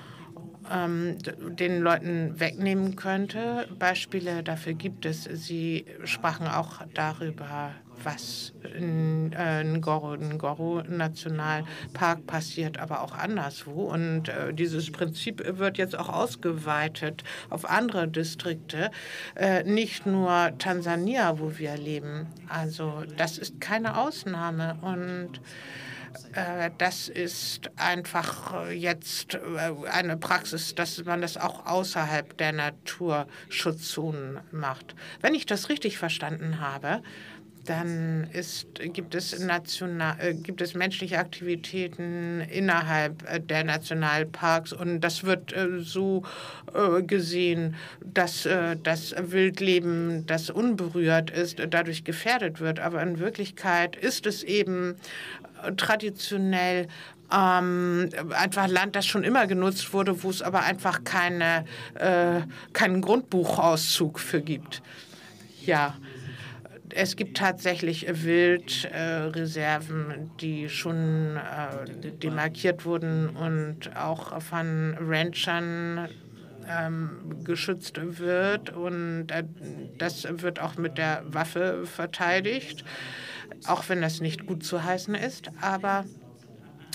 den Leuten wegnehmen könnte. Beispiele dafür gibt es. Sie sprachen auch darüber, was in Ngorongoro Nationalpark passiert, aber auch anderswo. Und dieses Prinzip wird jetzt auch ausgeweitet auf andere Distrikte, nicht nur Tansania, wo wir leben. Also das ist keine Ausnahme und das ist einfach jetzt eine Praxis, dass man das auch außerhalb der Naturschutzzonen macht. Wenn ich das richtig verstanden habe, dann gibt es menschliche Aktivitäten innerhalb der Nationalparks und das wird so gesehen, dass das Wildleben, das unberührt ist, dadurch gefährdet wird. Aber in Wirklichkeit ist es eben traditionell einfach Land, das schon immer genutzt wurde, wo es aber einfach keinen Grundbuchauszug für gibt. Ja. Es gibt tatsächlich Wildreserven, die schon demarkiert wurden und auch von Ranchern geschützt wird. Und das wird auch mit der Waffe verteidigt, auch wenn das nicht gut zu heißen ist. Aber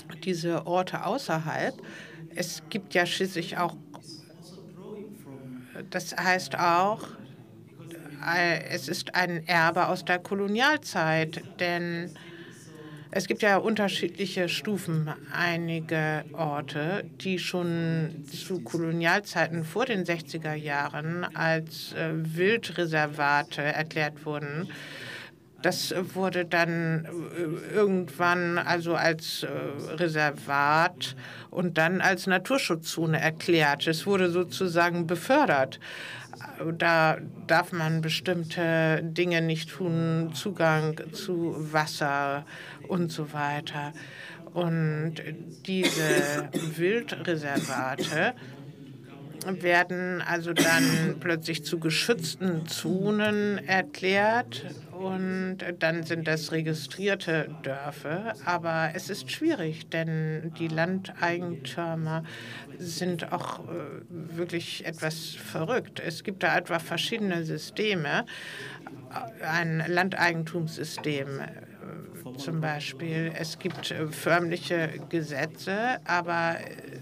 diese Orte außerhalb, es gibt ja schließlich auch Das heißt auch, es ist ein Erbe aus der Kolonialzeit, denn es gibt ja unterschiedliche Stufen. Einige Orte, die schon zu Kolonialzeiten vor den 60er Jahren als Wildreservate erklärt wurden. Das wurde dann irgendwann also als Reservat und dann als Naturschutzzone erklärt. Es wurde sozusagen befördert. Da darf man bestimmte Dinge nicht tun, Zugang zu Wasser und so weiter. Und diese Wildreservate werden also dann plötzlich zu geschützten Zonen erklärt und dann sind das registrierte Dörfer. Aber es ist schwierig, denn die Landeigentümer sind auch wirklich etwas verrückt. Es gibt da etwa verschiedene Systeme. Ein Landeigentumssystem zum Beispiel. Es gibt förmliche Gesetze, aber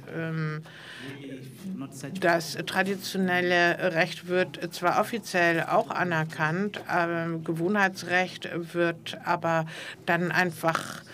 das traditionelle Recht wird zwar offiziell auch anerkannt, Gewohnheitsrecht wird aber dann einfach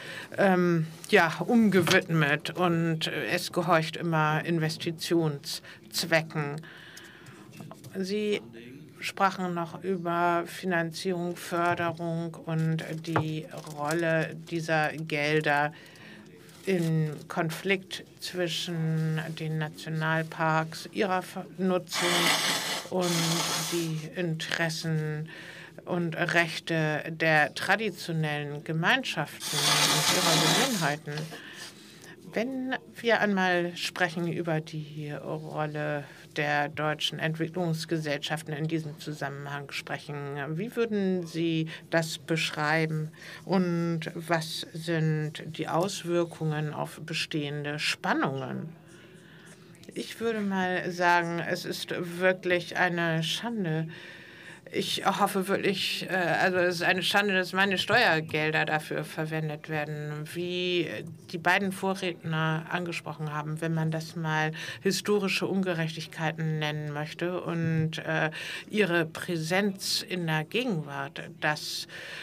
umgewidmet und es gehorcht immer Investitionszwecken. Sie sprachen noch über Finanzierung, Förderung und die Rolle dieser Gelder im Konflikt zwischen den Nationalparks, ihrer Nutzung und die Interessen und Rechte der traditionellen Gemeinschaften und ihrer Gewohnheiten. Wenn wir einmal sprechen über die Rolle der deutschen Entwicklungsgesellschaften in diesem Zusammenhang sprechen, wie würden Sie das beschreiben und was sind die Auswirkungen auf bestehende Spannungen? Ich würde mal sagen, es ist wirklich eine Schande. Ich hoffe wirklich, also es ist eine Schande, dass meine Steuergelder dafür verwendet werden, wie die beiden Vorredner angesprochen haben, wenn man das mal historische Ungerechtigkeiten nennen möchte und ihre Präsenz in der Gegenwart, dass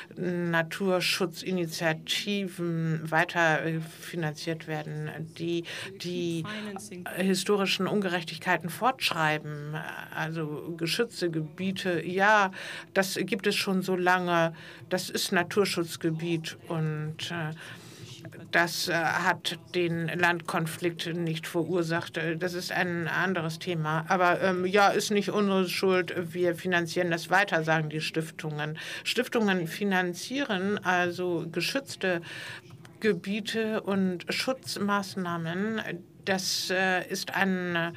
Naturschutzinitiativen weiter finanziert werden, die historischen Ungerechtigkeiten fortschreiben, also geschützte Gebiete, ja, das gibt es schon so lange. Das ist Naturschutzgebiet und das hat den Landkonflikt nicht verursacht. Das ist ein anderes Thema. Aber ist nicht unsere Schuld. Wir finanzieren das weiter, sagen die Stiftungen. Stiftungen finanzieren also geschützte Gebiete und Schutzmaßnahmen. Das ist eine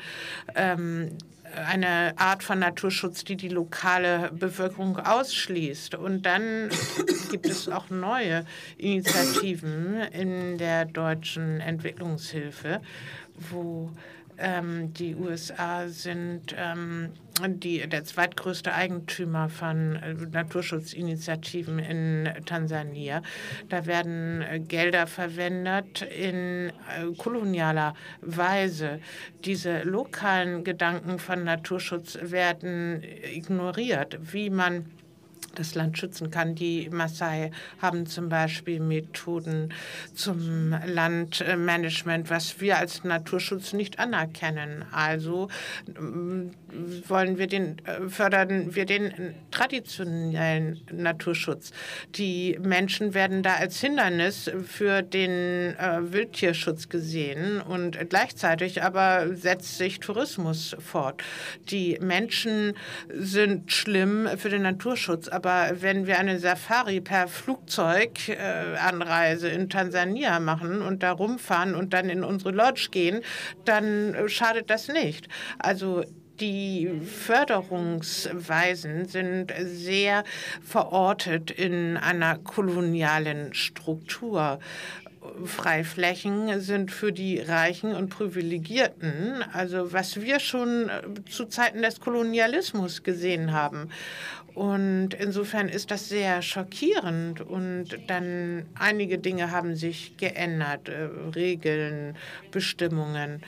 Art von Naturschutz, die die lokale Bevölkerung ausschließt. Und dann gibt es auch neue Initiativen in der deutschen Entwicklungshilfe, wo die USA sind der zweitgrößte Eigentümer von Naturschutzinitiativen in Tansania. Da werden Gelder verwendet in kolonialer Weise. Diese lokalen Gedanken von Naturschutz werden ignoriert, wie man das Land schützen kann. Die Maasai haben zum Beispiel Methoden zum Landmanagement, was wir als Naturschutz nicht anerkennen. Also fördern wir den traditionellen Naturschutz. Die Menschen werden da als Hindernis für den Wildtierschutz gesehen und gleichzeitig aber setzt sich Tourismus fort. Die Menschen sind schlimm für den Naturschutz, aber wenn wir eine Safari per Flugzeuganreise in Tansania machen und da rumfahren und dann in unsere Lodge gehen, dann schadet das nicht. Also die Förderungsweisen sind sehr verortet in einer kolonialen Struktur. Freiflächen sind für die Reichen und Privilegierten, also was wir schon zu Zeiten des Kolonialismus gesehen haben. Und insofern ist das sehr schockierend. Und dann einige Dinge haben sich geändert, Regeln, Bestimmungen.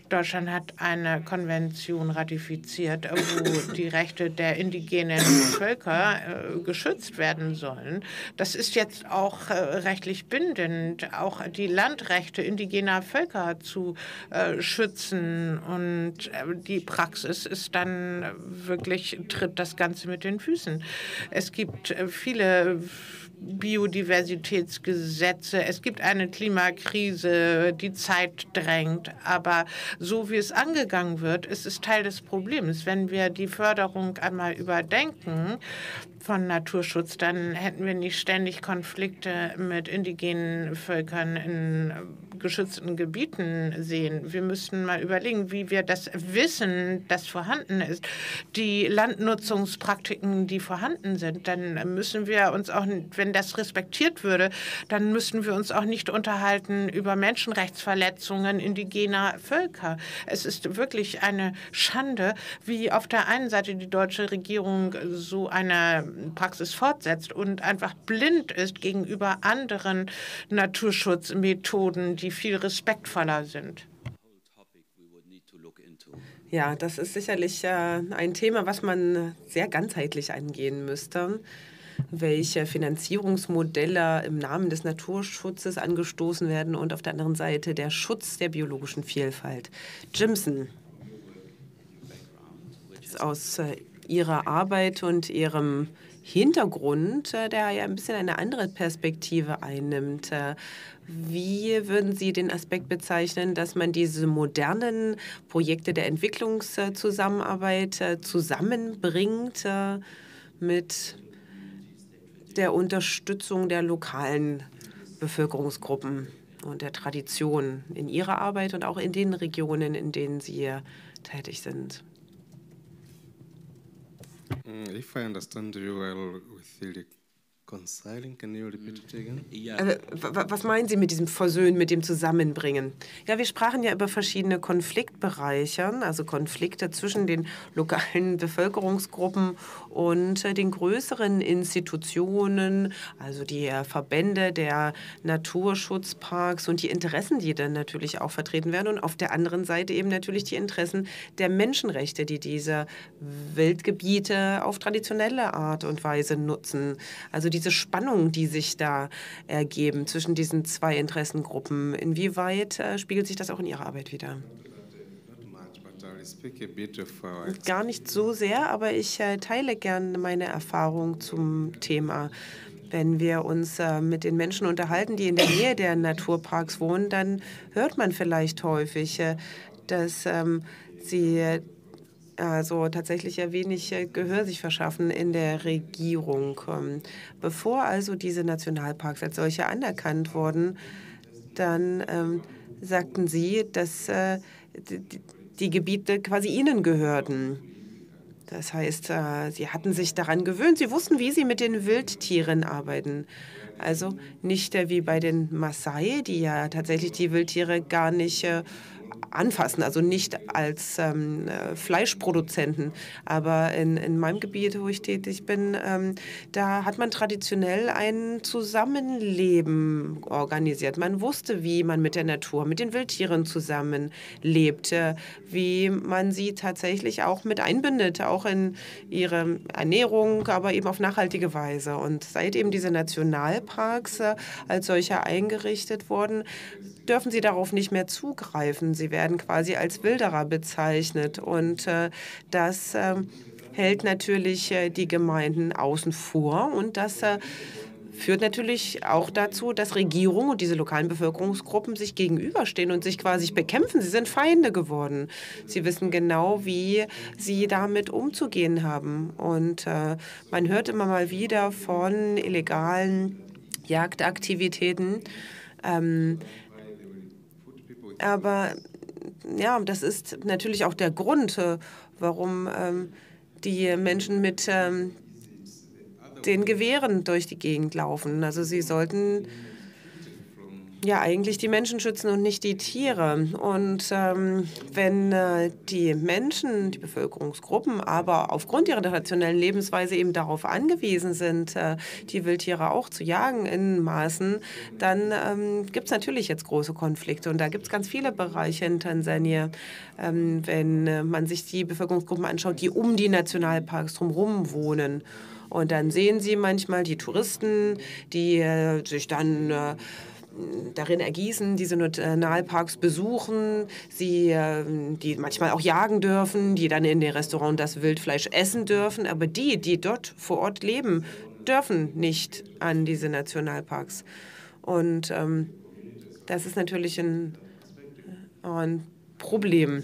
Deutschland hat eine Konvention ratifiziert, wo die Rechte der indigenen Völker geschützt werden sollen. Das ist jetzt auch rechtlich bindend, auch die Landrechte indigener Völker zu schützen. Und die Praxis ist dann wirklich, tritt das Ganze mit den Füßen. Es gibt viele Biodiversitätsgesetze. Es gibt eine Klimakrise, die Zeit drängt. Aber so wie es angegangen wird, ist es Teil des Problems. Wenn wir die Förderung einmal überdenken von Naturschutz, dann hätten wir nicht ständig Konflikte mit indigenen Völkern in geschützten Gebieten sehen. Wir müssen mal überlegen, wie wir das Wissen, das vorhanden ist, die Landnutzungspraktiken, die vorhanden sind, dann müssen wir uns auch, wenn das respektiert würde, dann müssen wir uns auch nicht unterhalten über Menschenrechtsverletzungen indigener Völker. Es ist wirklich eine Schande, wie auf der einen Seite die deutsche Regierung so eine Praxis fortsetzt und einfach blind ist gegenüber anderen Naturschutzmethoden, die viel respektvoller sind. Ja, das ist sicherlich ein Thema, was man sehr ganzheitlich angehen müsste. Welche Finanzierungsmodelle im Namen des Naturschutzes angestoßen werden und auf der anderen Seite der Schutz der biologischen Vielfalt. Jimson, aus Ihrer Arbeit und Ihrem Hintergrund, der ja ein bisschen eine andere Perspektive einnimmt. Wie würden Sie den Aspekt bezeichnen, dass man diese modernen Projekte der Entwicklungszusammenarbeit zusammenbringt mit der Unterstützung der lokalen Bevölkerungsgruppen und der Tradition in Ihrer Arbeit und auch in den Regionen, in denen Sie tätig sind? If I understand you well with the reconciling, can you repeat it again? Was meinen Sie mit diesem Versöhnen, mit dem Zusammenbringen? Ja, wir sprachen ja über verschiedene Konfliktbereiche, also Konflikte zwischen den lokalen Bevölkerungsgruppen und den größeren Institutionen, also die Verbände der Naturschutzparks und die Interessen, die dann natürlich auch vertreten werden. Und auf der anderen Seite eben natürlich die Interessen der Menschenrechte, die diese Wildgebiete auf traditionelle Art und Weise nutzen. Also diese Spannung, die sich da ergeben zwischen diesen zwei Interessengruppen. Inwieweit spiegelt sich das auch in Ihrer Arbeit wider? Gar nicht so sehr, aber ich teile gern meine Erfahrung zum Thema. Wenn wir uns mit den Menschen unterhalten, die in der Nähe der Naturparks wohnen, dann hört man vielleicht häufig, dass sie also tatsächlich ja wenig Gehör sich verschaffen in der Regierung. Bevor also diese Nationalparks als solche anerkannt wurden, dann sagten sie, dass die Gebiete quasi ihnen gehörten. Das heißt, sie hatten sich daran gewöhnt, sie wussten, wie sie mit den Wildtieren arbeiten. Also nicht wie bei den Maasai, die ja tatsächlich die Wildtiere gar nicht anfassen, also nicht als Fleischproduzenten. Aber in meinem Gebiet, wo ich tätig bin, da hat man traditionell ein Zusammenleben organisiert. Man wusste, wie man mit der Natur, mit den Wildtieren zusammenlebt, wie man sie tatsächlich auch mit einbindet, auch in ihre Ernährung, aber eben auf nachhaltige Weise. Und seit eben diese Nationalparks als solche eingerichtet wurden, dürfen sie darauf nicht mehr zugreifen. Sie werden quasi als Wilderer bezeichnet. Und das hält natürlich die Gemeinden außen vor. Und das führt natürlich auch dazu, dass Regierung und diese lokalen Bevölkerungsgruppen sich gegenüberstehen und sich quasi bekämpfen. Sie sind Feinde geworden. Sie wissen genau, wie sie damit umzugehen haben. Und man hört immer mal wieder von illegalen Jagdaktivitäten. Aber ja, das ist natürlich auch der Grund, warum die Menschen mit den Gewehren durch die Gegend laufen. Also sie sollten ja eigentlich die Menschen schützen und nicht die Tiere. Und wenn die Menschen, die Bevölkerungsgruppen, aber aufgrund ihrer traditionellen Lebensweise eben darauf angewiesen sind, die Wildtiere auch zu jagen in Maßen, dann gibt es natürlich jetzt große Konflikte. Und da gibt es ganz viele Bereiche in Tansania, wenn man sich die Bevölkerungsgruppen anschaut, die um die Nationalparks drumherum wohnen. Und dann sehen Sie manchmal die Touristen, die sich dann darin ergießen, diese Nationalparks besuchen, die manchmal auch jagen dürfen, die dann in den Restaurants das Wildfleisch essen dürfen. Aber die dort vor Ort leben, dürfen nicht an diese Nationalparks. Und das ist natürlich ein Problem.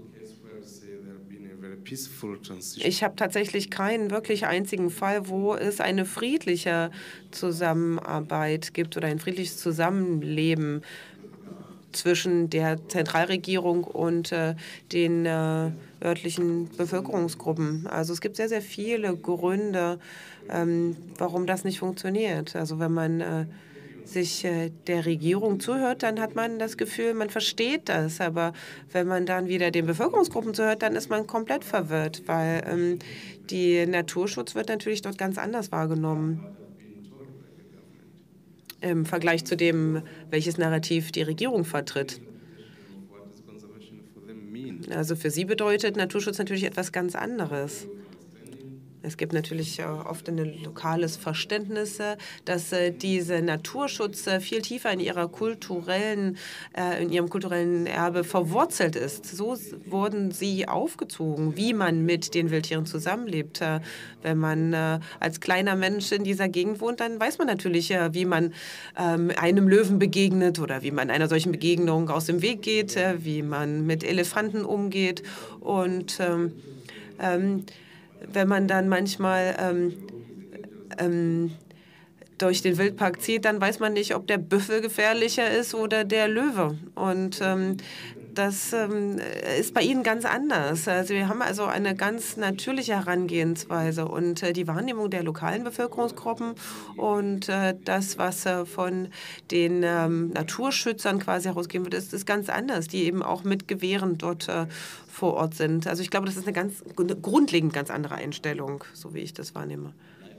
Ich habe tatsächlich keinen wirklich einzigen Fall, wo es eine friedliche Zusammenarbeit gibt oder ein friedliches Zusammenleben zwischen der Zentralregierung und den örtlichen Bevölkerungsgruppen. Also es gibt sehr, sehr viele Gründe, warum das nicht funktioniert. Also wenn man sich der Regierung zuhört, dann hat man das Gefühl, man versteht das. Aber wenn man dann wieder den Bevölkerungsgruppen zuhört, dann ist man komplett verwirrt, weil die Naturschutz wird natürlich dort ganz anders wahrgenommen im Vergleich zu dem, welches Narrativ die Regierung vertritt. Also für sie bedeutet Naturschutz natürlich etwas ganz anderes. Es gibt natürlich oft ein lokales Verständnis, dass dieser Naturschutz viel tiefer in ihrem kulturellen Erbe verwurzelt ist. So wurden sie aufgezogen, wie man mit den Wildtieren zusammenlebt. Wenn man als kleiner Mensch in dieser Gegend wohnt, dann weiß man natürlich, wie man einem Löwen begegnet oder wie man einer solchen Begegnung aus dem Weg geht, wie man mit Elefanten umgeht. Und wenn man dann manchmal durch den Wildpark zieht, dann weiß man nicht, ob der Büffel gefährlicher ist oder der Löwe. Und das ist bei ihnen ganz anders. Also wir haben also eine ganz natürliche Herangehensweise und die Wahrnehmung der lokalen Bevölkerungsgruppen und das, was von den Naturschützern quasi herausgegeben wird, ist ganz anders, die eben auch mit Gewehren dort vor Ort sind. Also ich glaube, das ist eine grundlegend ganz andere Einstellung, so wie ich das wahrnehme.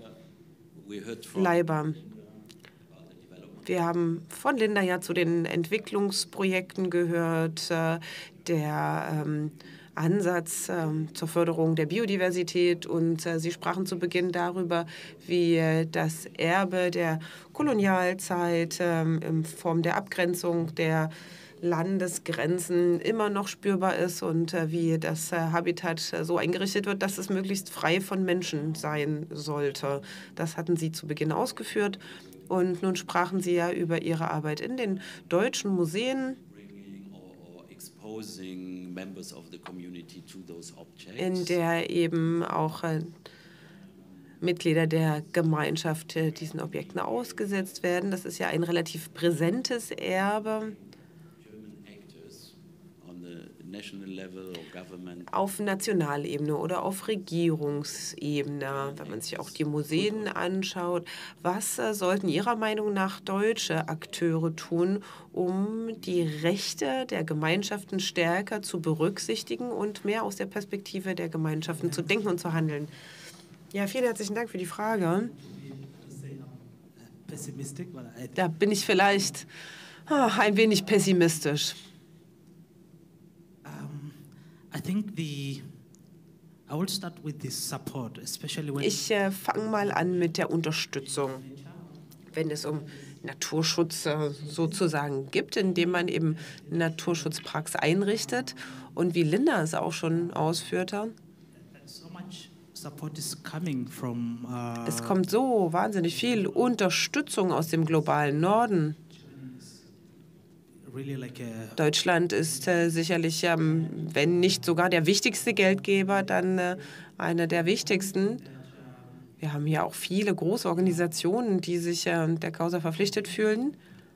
Leiber. Wir haben von Linda ja zu den Entwicklungsprojekten gehört, der Ansatz zur Förderung der Biodiversität und Sie sprachen zu Beginn darüber, wie das Erbe der Kolonialzeit in Form der Abgrenzung der Landesgrenzen immer noch spürbar ist und wie das Habitat so eingerichtet wird, dass es möglichst frei von Menschen sein sollte. Das hatten Sie zu Beginn ausgeführt. Und nun sprachen Sie ja über Ihre Arbeit in den deutschen Museen, in der eben auch Mitglieder der Gemeinschaft diesen Objekten ausgesetzt werden. Das ist ja ein relativ präsentes Erbe. Auf Nationalebene oder auf Regierungsebene, wenn man sich auch die Museen anschaut, was sollten Ihrer Meinung nach deutsche Akteure tun, um die Rechte der Gemeinschaften stärker zu berücksichtigen und mehr aus der Perspektive der Gemeinschaften zu denken und zu handeln? Ja, vielen herzlichen Dank für die Frage. Da bin ich vielleicht ein wenig pessimistisch. Ich fange mal an mit der Unterstützung, wenn es um Naturschutz sozusagen gibt, indem man eben Naturschutzparks einrichtet. Und wie Linda es auch schon ausführte, es kommt so wahnsinnig viel Unterstützung aus dem globalen Norden. Deutschland ist sicherlich, wenn nicht sogar der wichtigste Geldgeber, dann einer der wichtigsten. Wir haben hier auch viele große Organisationen, die sich der Causa verpflichtet fühlen.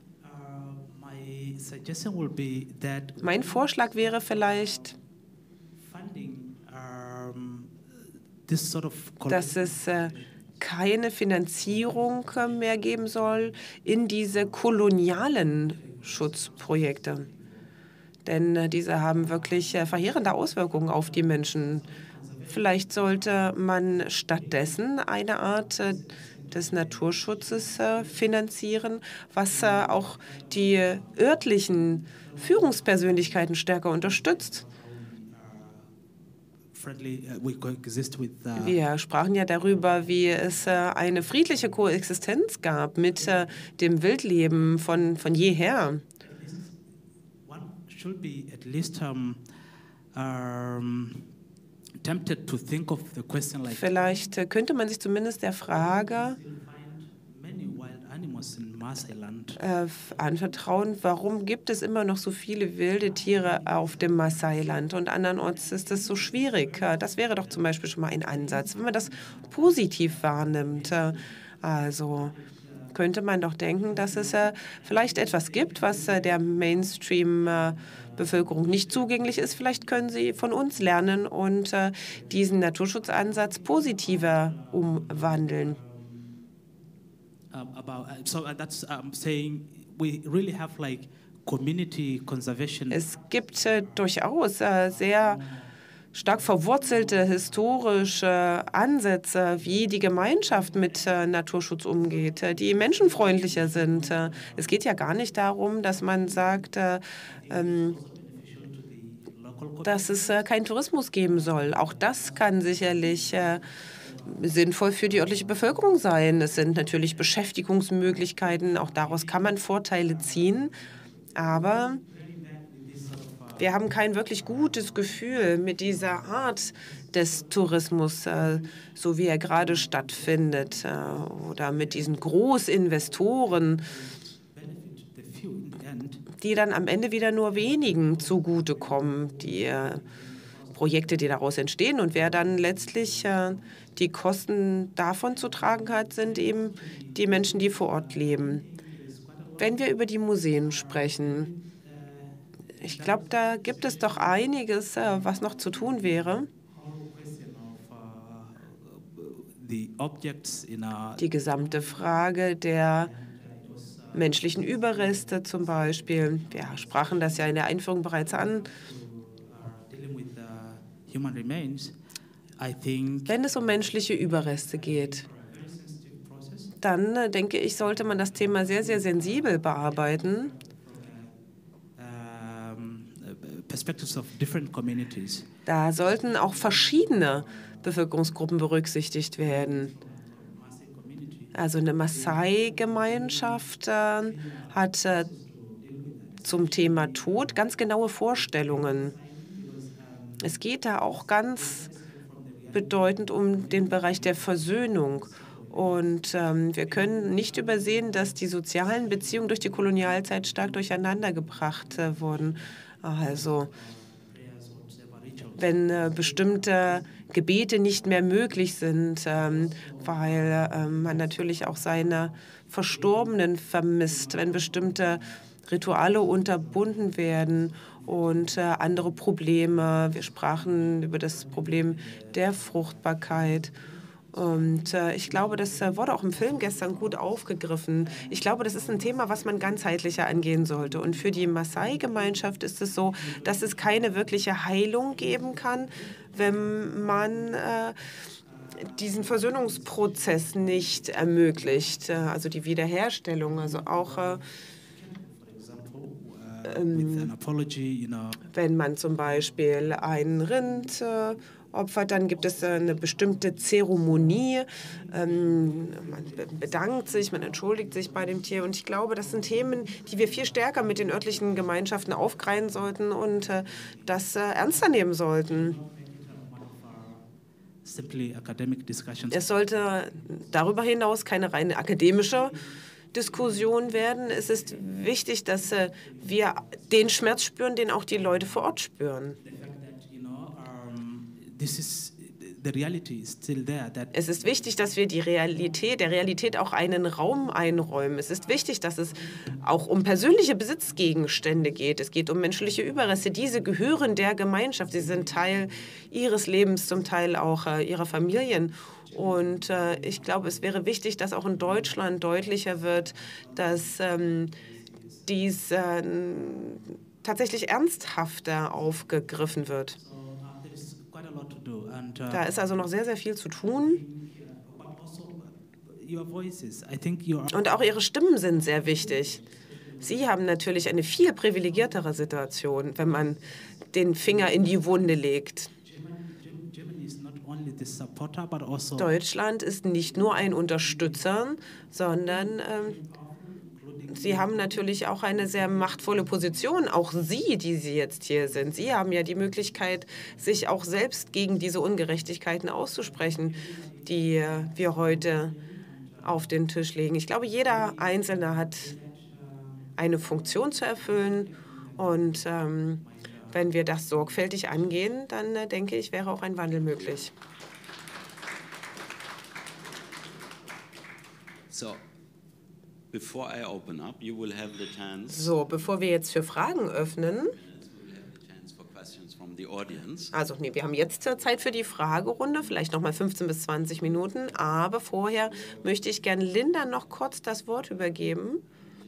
Mein Vorschlag wäre vielleicht, dass es keine Finanzierung mehr geben soll in diese kolonialen Schutzprojekte. Denn diese haben wirklich verheerende Auswirkungen auf die Menschen. Vielleicht sollte man stattdessen eine Art des Naturschutzes finanzieren, was auch die örtlichen Führungspersönlichkeiten stärker unterstützt. Wir sprachen ja darüber, wie es eine friedliche Koexistenz gab mit dem Wildleben von jeher. Vielleicht könnte man sich zumindest der Frage anvertrauen, warum gibt es immer noch so viele wilde Tiere auf dem Maasai-Land und andernorts ist es so schwierig. Das wäre doch zum Beispiel schon mal ein Ansatz, wenn man das positiv wahrnimmt. Also könnte man doch denken, dass es vielleicht etwas gibt, was der Mainstream-Bevölkerung nicht zugänglich ist. Vielleicht können sie von uns lernen und diesen Naturschutzansatz positiver umwandeln. Es gibt durchaus sehr stark verwurzelte historische Ansätze, wie die Gemeinschaft mit Naturschutz umgeht, die menschenfreundlicher sind. Es geht ja gar nicht darum, dass man sagt, dass es keinen Tourismus geben soll. Auch das kann sicherlich sinnvoll für die örtliche Bevölkerung sein. Es sind natürlich Beschäftigungsmöglichkeiten, auch daraus kann man Vorteile ziehen, aber wir haben kein wirklich gutes Gefühl mit dieser Art des Tourismus, so wie er gerade stattfindet, oder mit diesen Großinvestoren, die dann am Ende wieder nur wenigen zugutekommen, die Projekte, die daraus entstehen. Und wer dann letztlich die Kosten davon zu tragen hat, sind eben die Menschen, die vor Ort leben. Wenn wir über die Museen sprechen, ich glaube, da gibt es doch einiges, was noch zu tun wäre. Die gesamte Frage der menschlichen Überreste zum Beispiel. Wir sprachen das ja in der Einführung bereits an. Wenn es um menschliche Überreste geht, dann denke ich, sollte man das Thema sehr, sehr sensibel bearbeiten. Da sollten auch verschiedene Bevölkerungsgruppen berücksichtigt werden. Also eine Maasai-Gemeinschaft hat zum Thema Tod ganz genaue Vorstellungen. Es geht da auch ganz bedeutend um den Bereich der Versöhnung. Und wir können nicht übersehen, dass die sozialen Beziehungen durch die Kolonialzeit stark durcheinandergebracht wurden. Also wenn bestimmte Gebete nicht mehr möglich sind, weil man natürlich auch seine Verstorbenen vermisst, wenn bestimmte Rituale unterbunden werden und andere Probleme. Wir sprachen über das Problem der Fruchtbarkeit. Und ich glaube, das wurde auch im Film gestern gut aufgegriffen. Ich glaube, das ist ein Thema, was man ganzheitlicher angehen sollte. Und für die Maasai-Gemeinschaft ist es so, dass es keine wirkliche Heilung geben kann, wenn man diesen Versöhnungsprozess nicht ermöglicht, also die Wiederherstellung, also auch wenn man zum Beispiel ein Rind opfert, dann gibt es eine bestimmte Zeremonie. Man bedankt sich, man entschuldigt sich bei dem Tier. Und ich glaube, das sind Themen, die wir viel stärker mit den örtlichen Gemeinschaften aufgreifen sollten und das ernster nehmen sollten. Es sollte darüber hinaus keine reine akademische Diskussion werden. Es ist wichtig, dass wir den Schmerz spüren, den auch die Leute vor Ort spüren. the reality is still there. That Es ist wichtig, dass wir der Realität auch einen Raum einräumen. Es ist wichtig, dass es auch um persönliche Besitzgegenstände geht. Es geht um menschliche Überreste. Diese gehören der Gemeinschaft. Sie sind Teil ihres Lebens, zum Teil auch ihrer Familien. Und ich glaube, es wäre wichtig, dass auch in Deutschland deutlicher wird, dass dies tatsächlich ernsthafter aufgegriffen wird. there is quite a lot to do. And Da ist also noch sehr, sehr viel zu tun. but also your voices. I think you are. Und auch ihre Stimmen sind sehr wichtig. Sie haben natürlich eine viel privilegiertere Situation, wenn man den Finger in die Wunde legt. Germany is not only the supporter, but also Deutschland ist nicht nur ein Unterstützer, sondern sie haben natürlich auch eine sehr machtvolle Position. Auch Sie, die Sie jetzt hier sind, Sie haben ja die Möglichkeit, sich auch selbst gegen diese Ungerechtigkeiten auszusprechen, die wir heute auf den Tisch legen. Ich glaube, jeder Einzelne hat eine Funktion zu erfüllen. Und wenn wir das sorgfältig angehen, dann denke ich, wäre auch ein Wandel möglich. So, before I open up, you will have the chance, So, bevor wir jetzt für Fragen öffnen, for questions from the audience. also nee, wir haben jetzt Zeit für die Fragerunde, vielleicht noch mal 15 bis 20 Minuten, aber vorher möchte ich gerne Linda noch kurz das Wort übergeben.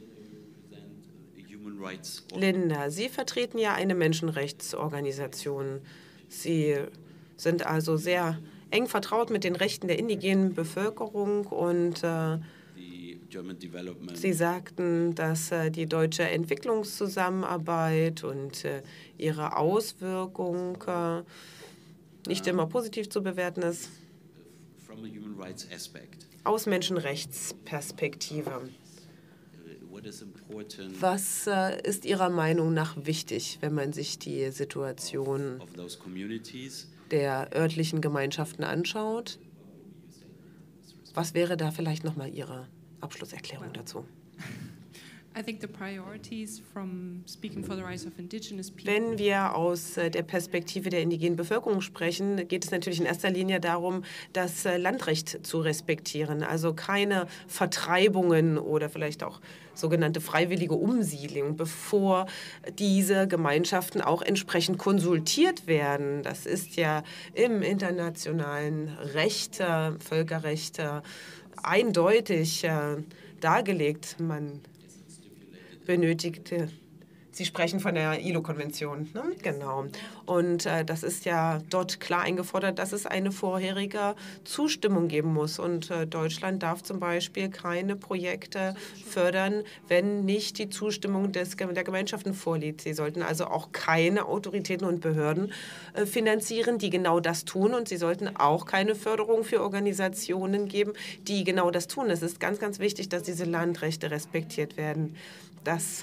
Human rights. Linda, Sie vertreten ja eine Menschenrechtsorganisation. Sie sind also sehr eng vertraut mit den Rechten der indigenen Bevölkerung und The German development. Sie sagten, dass die deutsche Entwicklungszusammenarbeit und ihre Auswirkung nicht immer positiv zu bewerten ist. From a human rights aspect, Aus Menschenrechtsperspektive. what is important Was ist Ihrer Meinung nach wichtig, wenn man sich die Situation of those communities? der örtlichen Gemeinschaften anschaut? Was wäre da vielleicht nochmal Ihre Abschlusserklärung dazu? I think the priorities from speaking for the rights of indigenous people. Wenn wir aus der Perspektive der indigenen Bevölkerung sprechen, geht es natürlich in erster Linie darum, das Landrecht zu respektieren. Also keine Vertreibungen oder vielleicht auch sogenannte freiwillige Umsiedlung, bevor diese Gemeinschaften auch entsprechend konsultiert werden. Das ist ja im internationalen Recht, Völkerrecht eindeutig dargelegt. Man benötigte. Sie sprechen von der ILO-Konvention, ne? Genau. Und das ist ja dort klar eingefordert, dass es eine vorherige Zustimmung geben muss. Und Deutschland darf zum Beispiel keine Projekte fördern, wenn nicht die Zustimmung der Gemeinschaften vorliegt. Sie sollten also auch keine Autoritäten und Behörden finanzieren, die genau das tun. Und sie sollten auch keine Förderung für Organisationen geben, die genau das tun. Es ist ganz, ganz wichtig, dass diese Landrechte respektiert werden. Das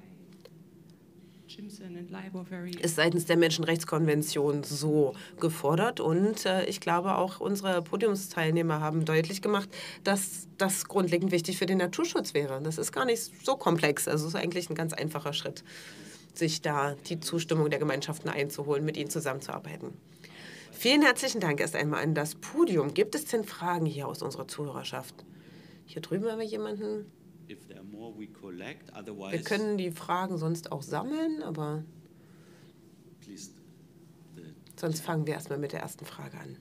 Jimson and Leiber very ist seitens der Menschenrechtskonvention so gefordert. Und ich glaube, auch unsere Podiumsteilnehmer haben deutlich gemacht, dass das grundlegend wichtig für den Naturschutz wäre. Das ist gar nicht so komplex. Also es ist eigentlich ein ganz einfacher Schritt, sich da die Zustimmung der Gemeinschaften einzuholen, mit ihnen zusammenzuarbeiten. Vielen herzlichen Dank erst einmal an das Podium. Gibt es denn Fragen hier aus unserer Zuhörerschaft? Hier drüben haben wir jemanden. If there are more, we collect. Otherwise, Wir können die Fragen sonst auch sammeln, aber please. sonst fangen wir erstmal mit der ersten Frage an.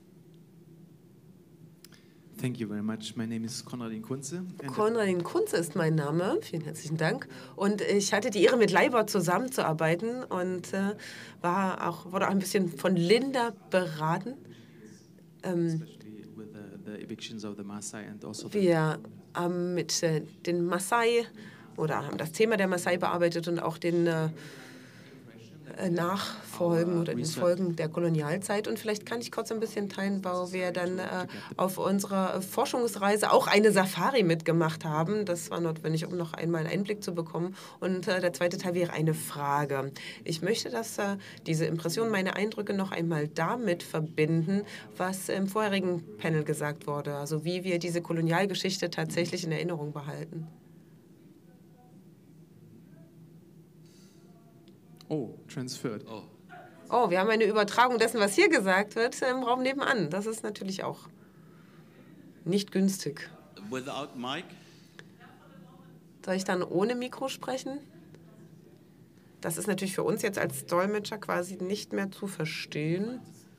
Thank you very much. My name is Konradin Kunze. Konradin Kunze ist mein Name. Vielen herzlichen Dank. Und ich hatte die Ehre, mit Leiber zusammenzuarbeiten und wurde auch ein bisschen von Linda beraten. Especially with the evictions of the Maasai and also Wir haben mit den Maasai oder haben das Thema der Maasai bearbeitet und auch den Nachfolgen oder den Folgen der Kolonialzeit. Und vielleicht kann ich kurz ein bisschen teilen, wo wir dann auf unserer Forschungsreise auch eine Safari mitgemacht haben. Das war notwendig, um noch einmal einen Einblick zu bekommen. Und der zweite Teil wäre eine Frage. Ich möchte, dass diese Impression, meine Eindrücke noch einmal damit verbinden, was im vorherigen Panel gesagt wurde. Also wie wir diese Kolonialgeschichte tatsächlich in Erinnerung behalten. Oh, transferred. Oh, Oh, wir haben eine Übertragung dessen, was hier gesagt wird, im Raum nebenan. Das ist natürlich auch nicht günstig. Without mic? Soll ich dann ohne Mikro sprechen? Das ist natürlich für uns jetzt als Dolmetscher quasi nicht mehr zu verstehen.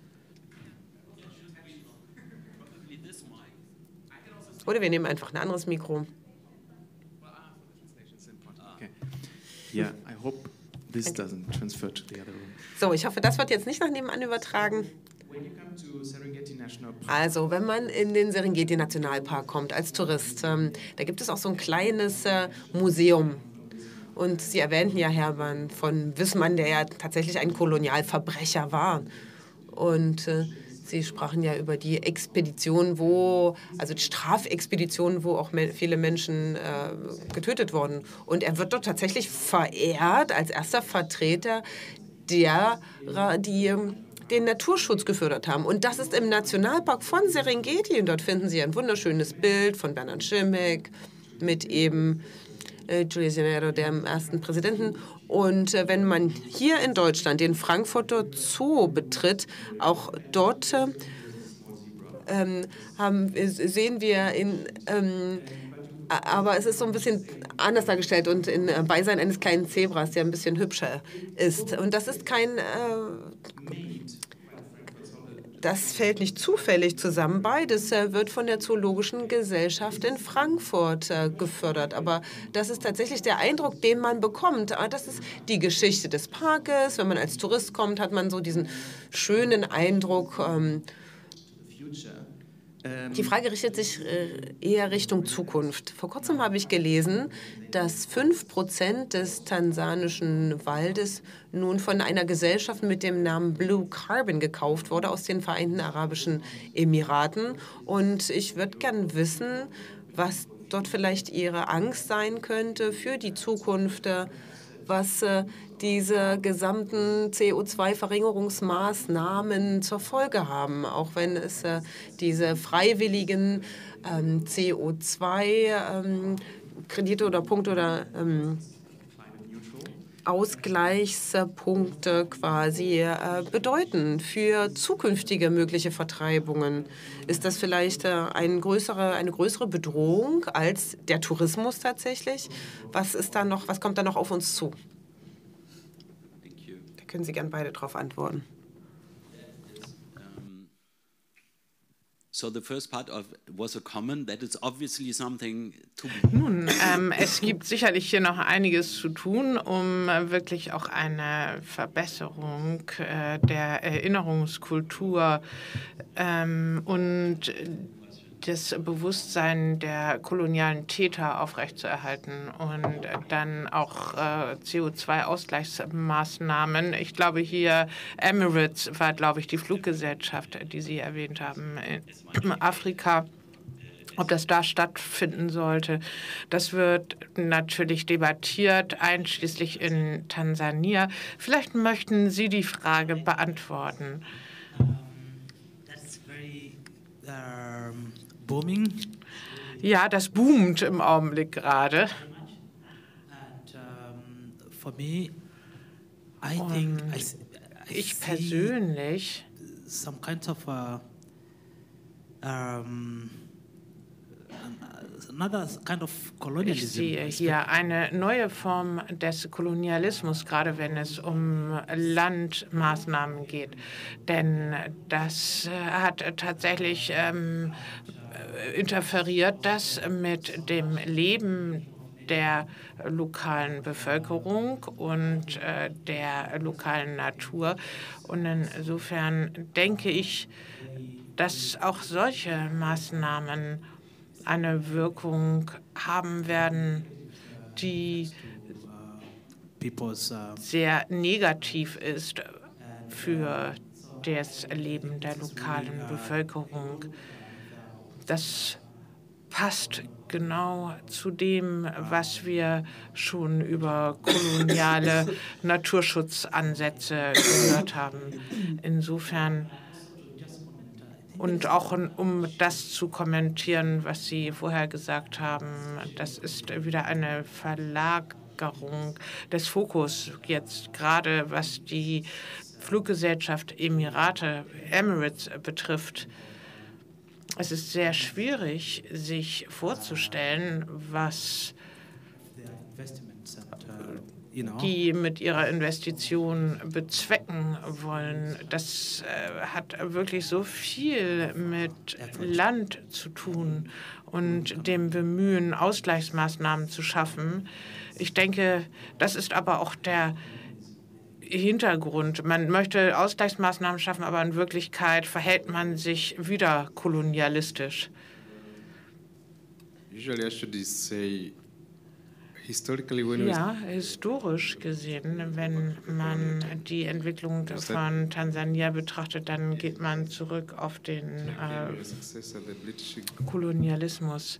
Oder wir nehmen einfach ein anderes Mikro. Okay. Yeah, I hope this doesn't transfer to the other room. So, ich hoffe, das wird jetzt nicht nach nebenan übertragen. When you come to Serengeti National Park, Also, wenn man in den Serengeti-Nationalpark kommt als Tourist, da gibt es auch so ein kleines Museum. Und Sie erwähnten ja Hermann von Wissmann, der ja tatsächlich ein Kolonialverbrecher war. Und Sie sprachen ja über die Expedition, also die Strafexpedition, wo auch viele Menschen getötet wurden. Und er wird dort tatsächlich verehrt als erster Vertreter derer, die den Naturschutz gefördert haben. Und das ist im Nationalpark von Serengeti. Und dort finden Sie ein wunderschönes Bild von Bernhard Schimmick mit eben Julius Nyerere, dem ersten Präsidenten. Und wenn man hier in Deutschland den Frankfurter Zoo betritt, auch dort sehen wir aber es ist so ein bisschen anders dargestellt und in Beisein eines kleinen Zebras, der ein bisschen hübscher ist. Und das ist das fällt nicht zufällig zusammen. Beides wird von der Zoologischen Gesellschaft in Frankfurt gefördert. Aber das ist tatsächlich der Eindruck, den man bekommt. Das ist die Geschichte des Parkes. Wenn man als Tourist kommt, hat man so diesen schönen Eindruck. Die Frage richtet sich eher Richtung Zukunft. Vor kurzem habe ich gelesen, dass 5% des tansanischen Waldes nun von einer Gesellschaft mit dem Namen Blue Carbon gekauft wurde aus den Vereinten Arabischen Emiraten. Und ich würde gern wissen, was dort vielleicht Ihre Angst sein könnte für die Zukunft, was diese gesamten CO2-Verringerungsmaßnahmen zur Folge haben, auch wenn es diese freiwilligen CO2-Kredite oder Punkte oder Ausgleichspunkte quasi bedeuten für zukünftige mögliche Vertreibungen. Ist das vielleicht eine größere Bedrohung als der Tourismus tatsächlich? Was kommt da noch auf uns zu? Da können Sie gern beide darauf antworten. So the first part was a comment. That is obviously something to. Nun, es gibt sicherlich hier noch einiges zu tun, um wirklich auch eine Verbesserung der Erinnerungskultur und das Bewusstsein der kolonialen Täter aufrechtzuerhalten und dann auch CO2-Ausgleichsmaßnahmen. Ich glaube, hier Emirates war, glaube ich, die Fluggesellschaft, die Sie erwähnt haben, in Afrika. Ob das da stattfinden sollte, das wird natürlich debattiert, einschließlich in Tansania. Vielleicht möchten Sie die Frage beantworten. Booming. Ja, das boomt im Augenblick gerade. And for me, I think Ich persönlich some kind of another kind of Ich colonialism. sehe hier eine neue Form des Kolonialismus, gerade wenn es um Landmaßnahmen geht. Denn das hat tatsächlich interferiert, das mit dem Leben der lokalen Bevölkerung und der lokalen Natur. Und insofern denke ich, dass auch solche Maßnahmen eine Wirkung haben werden, die sehr negativ ist für das Leben der lokalen Bevölkerung. Das passt genau zu dem, was wir schon über koloniale Naturschutzansätze gehört haben. Insofern und auch um das zu kommentieren, was Sie vorher gesagt haben, das ist wieder eine Verlagerung des Fokus jetzt, gerade was die Fluggesellschaft Emirates betrifft. Es ist sehr schwierig, sich vorzustellen, was die mit ihrer Investition bezwecken wollen. Das hat wirklich so viel mit Land zu tun und dem Bemühen, Ausgleichsmaßnahmen zu schaffen. Ich denke, das ist aber auch der Hintergrund. Man möchte Ausgleichsmaßnahmen schaffen, aber in Wirklichkeit verhält man sich wieder kolonialistisch. Usually I should say, ja, historisch gesehen, wenn man die Entwicklung von Tansania betrachtet, dann geht man zurück auf den Kolonialismus.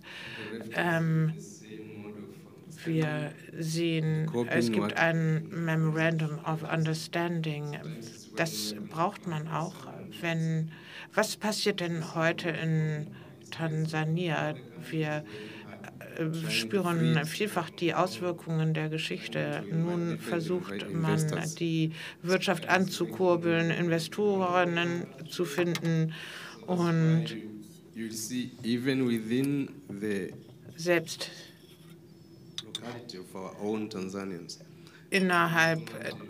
Wir sehen, es gibt ein Memorandum of Understanding. Das braucht man auch. Was passiert denn heute in Tansania? Wir spüren vielfach die Auswirkungen der Geschichte. Nun versucht man, die Wirtschaft anzukurbeln, Investoren zu finden und selbst innerhalb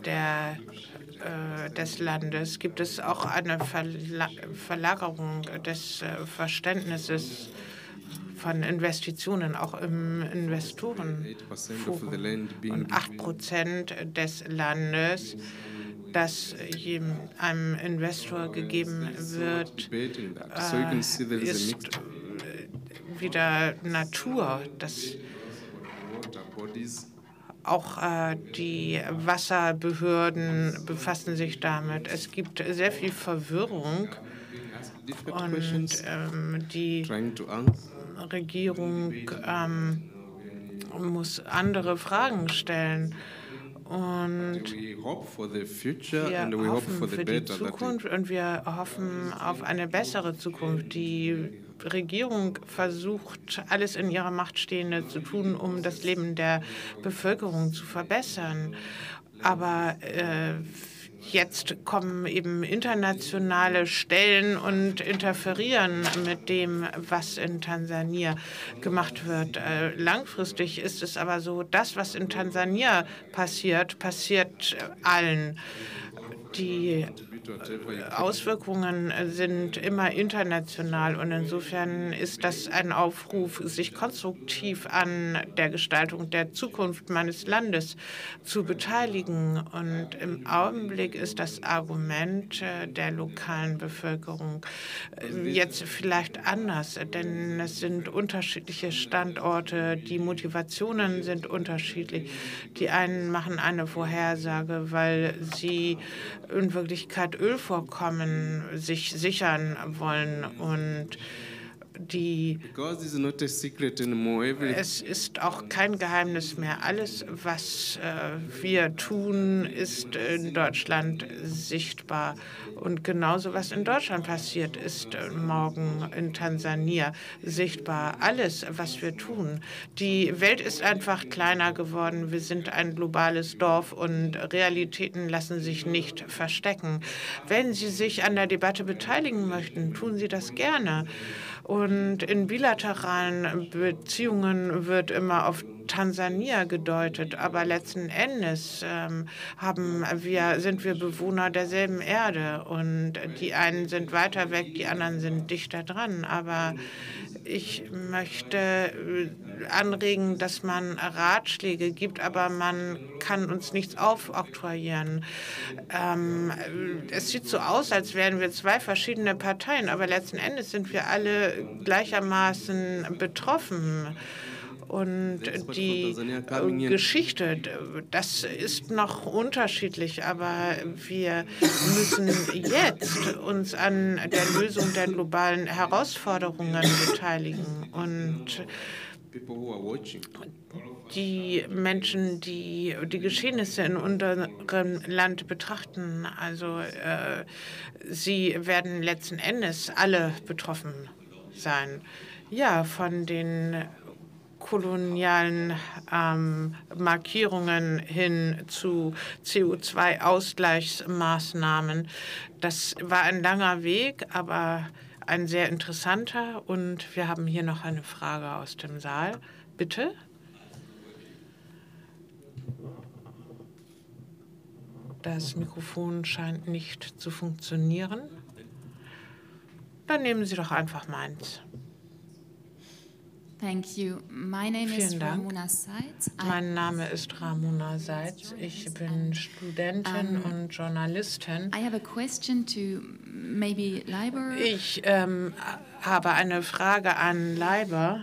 des Landes gibt es auch eine Verlagerung des Verständnisses von Investitionen, auch im Investorenforum. Und 8% des Landes, das einem Investor gegeben wird, ist wieder Natur. Auch die Wasserbehörden befassen sich damit. Es gibt sehr viel Verwirrung und die Regierung muss andere Fragen stellen. Und wir hoffen für die Zukunft und wir hoffen auf eine bessere Zukunft. Die Regierung versucht, alles in ihrer Macht Stehende zu tun, um das Leben der Bevölkerung zu verbessern. Aber jetzt kommen eben internationale Stellen und interferieren mit dem, was in Tansania gemacht wird. Langfristig ist es aber so, das, was in Tansania passiert, passiert allen. Die Auswirkungen sind immer international und insofern ist das ein Aufruf, sich konstruktiv an der Gestaltung der Zukunft meines Landes zu beteiligen. Und im Augenblick ist das Argument der lokalen Bevölkerung jetzt vielleicht anders, denn es sind unterschiedliche Standorte, die Motivationen sind unterschiedlich. Die einen machen eine Vorhersage, weil sie in Wirklichkeit Ölvorkommen sich sichern wollen und es ist auch kein Geheimnis mehr. Alles, was wir tun, ist in Deutschland sichtbar. Und genauso, was in Deutschland passiert, ist morgen in Tansania sichtbar. Alles, was wir tun. Die Welt ist einfach kleiner geworden. Wir sind ein globales Dorf und Realitäten lassen sich nicht verstecken. Wenn Sie sich an der Debatte beteiligen möchten, tun Sie das gerne. Und in bilateralen Beziehungen wird immer auf Tansania gedeutet, aber letzten Endes sind wir Bewohner derselben Erde und die einen sind weiter weg, die anderen sind dichter dran. Aber ich möchte anregen, dass man Ratschläge gibt, aber man kann uns nichts aufoktroyieren. Es sieht so aus, als wären wir zwei verschiedene Parteien, aber letzten Endes sind wir alle gleichermaßen betroffen. Und die Geschichte, das ist noch unterschiedlich, aber wir müssen jetzt uns an der Lösung der globalen Herausforderungen beteiligen. Und die Menschen, die die Geschehnisse in unserem Land betrachten, also sie werden letzten Endes alle betroffen sein. Ja, von den kolonialen Markierungen hin zu CO2-Ausgleichsmaßnahmen. Das war ein langer Weg, aber ein sehr interessanter. Und wir haben hier noch eine Frage aus dem Saal. Bitte. Das Mikrofon scheint nicht zu funktionieren. Dann nehmen Sie doch einfach meins. Thank you. My name is Vielen Dank. Ramona Seitz. Mein Name ist Ramona Seitz. Ich bin Studentin und Journalistin. I have a question to maybe Leiber. Ich habe eine Frage an Leiber.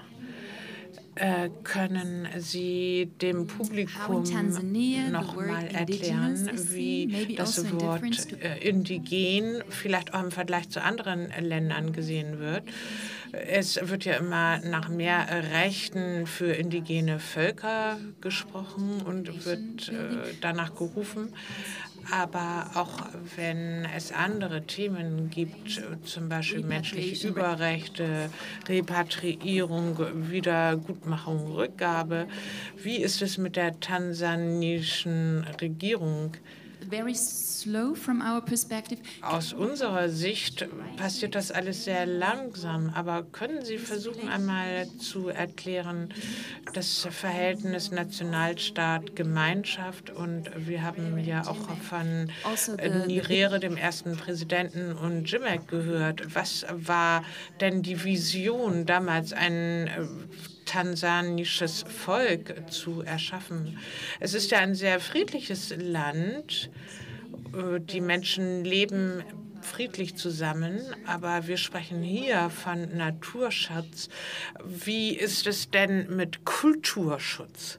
Können Sie dem Publikum noch mal erklären, wie das Wort indigen vielleicht auch im Vergleich zu anderen Ländern gesehen wird? Es wird ja immer nach mehr Rechten für indigene Völker gesprochen und wird danach gerufen. Aber auch wenn es andere Themen gibt, zum Beispiel menschliche Überrechte, Repatriierung, Wiedergutmachung, Rückgabe, wie ist es mit der tansanischen Regierung? Very slow from our perspective. Aus unserer Sicht passiert das alles sehr langsam, aber können Sie versuchen, einmal zu erklären, das Verhältnis Nationalstaat-Gemeinschaft, und wir haben ja auch von Nyerere, dem ersten Präsidenten, und Jimec gehört. Was war denn die Vision damals, ein tansanisches Volk zu erschaffen? Es ist ja ein sehr friedliches Land. Die Menschen leben friedlich zusammen, aber wir sprechen hier von Naturschutz. Wie ist es denn mit Kulturschutz?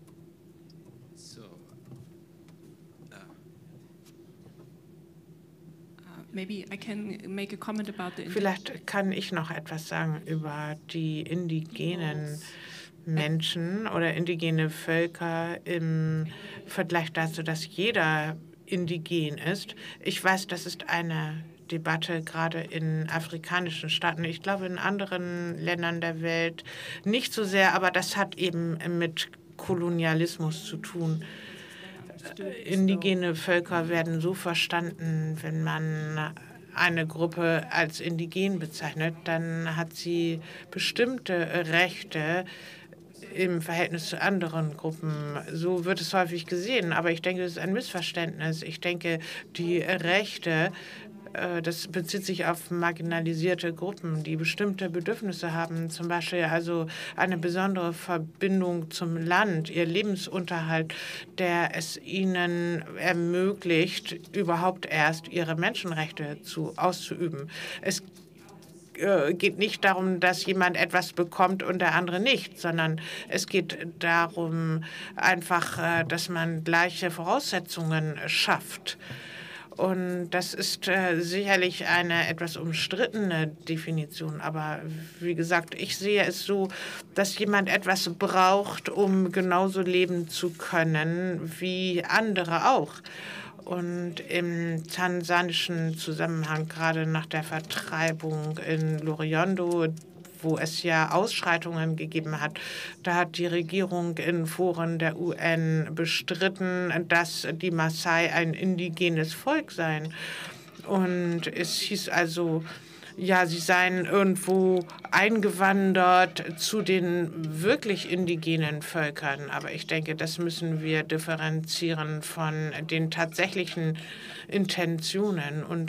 Vielleicht kann ich noch etwas sagen über die indigenen Menschen oder indigene Völker im Vergleich dazu, dass jeder indigen ist. Ich weiß, das ist eine Debatte gerade in afrikanischen Staaten. Ich glaube, in anderen Ländern der Welt nicht so sehr, aber das hat eben mit Kolonialismus zu tun. Indigene Völker werden so verstanden, wenn man eine Gruppe als indigen bezeichnet, dann hat sie bestimmte Rechte im Verhältnis zu anderen Gruppen. So wird es häufig gesehen, aber ich denke, das ist ein Missverständnis. Ich denke, die Rechte, das bezieht sich auf marginalisierte Gruppen, die bestimmte Bedürfnisse haben, zum Beispiel also eine besondere Verbindung zum Land, ihr Lebensunterhalt, der es ihnen ermöglicht, überhaupt erst ihre Menschenrechte auszuüben. Es geht nicht darum, dass jemand etwas bekommt und der andere nicht, sondern es geht darum, einfach, dass man gleiche Voraussetzungen schafft. Und das ist sicherlich eine etwas umstrittene Definition. Aber wie gesagt, ich sehe es so, dass jemand etwas braucht, um genauso leben zu können wie andere auch. Und im tansanischen Zusammenhang, gerade nach der Vertreibung in Loriondo, wo es ja Ausschreitungen gegeben hat, da hat die Regierung in Foren der UN bestritten, dass die Maasai ein indigenes Volk seien. Und es hieß also, ja, sie seien irgendwo eingewandert zu den wirklich indigenen Völkern. Aber ich denke, das müssen wir differenzieren von den tatsächlichen Intentionen. Und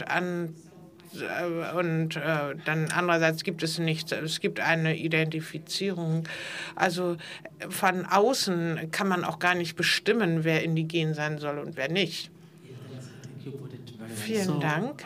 dann andererseits gibt es nichts. Es gibt eine Identifizierung. Also von außen kann man auch gar nicht bestimmen, wer indigen sein soll und wer nicht. Vielen Dank.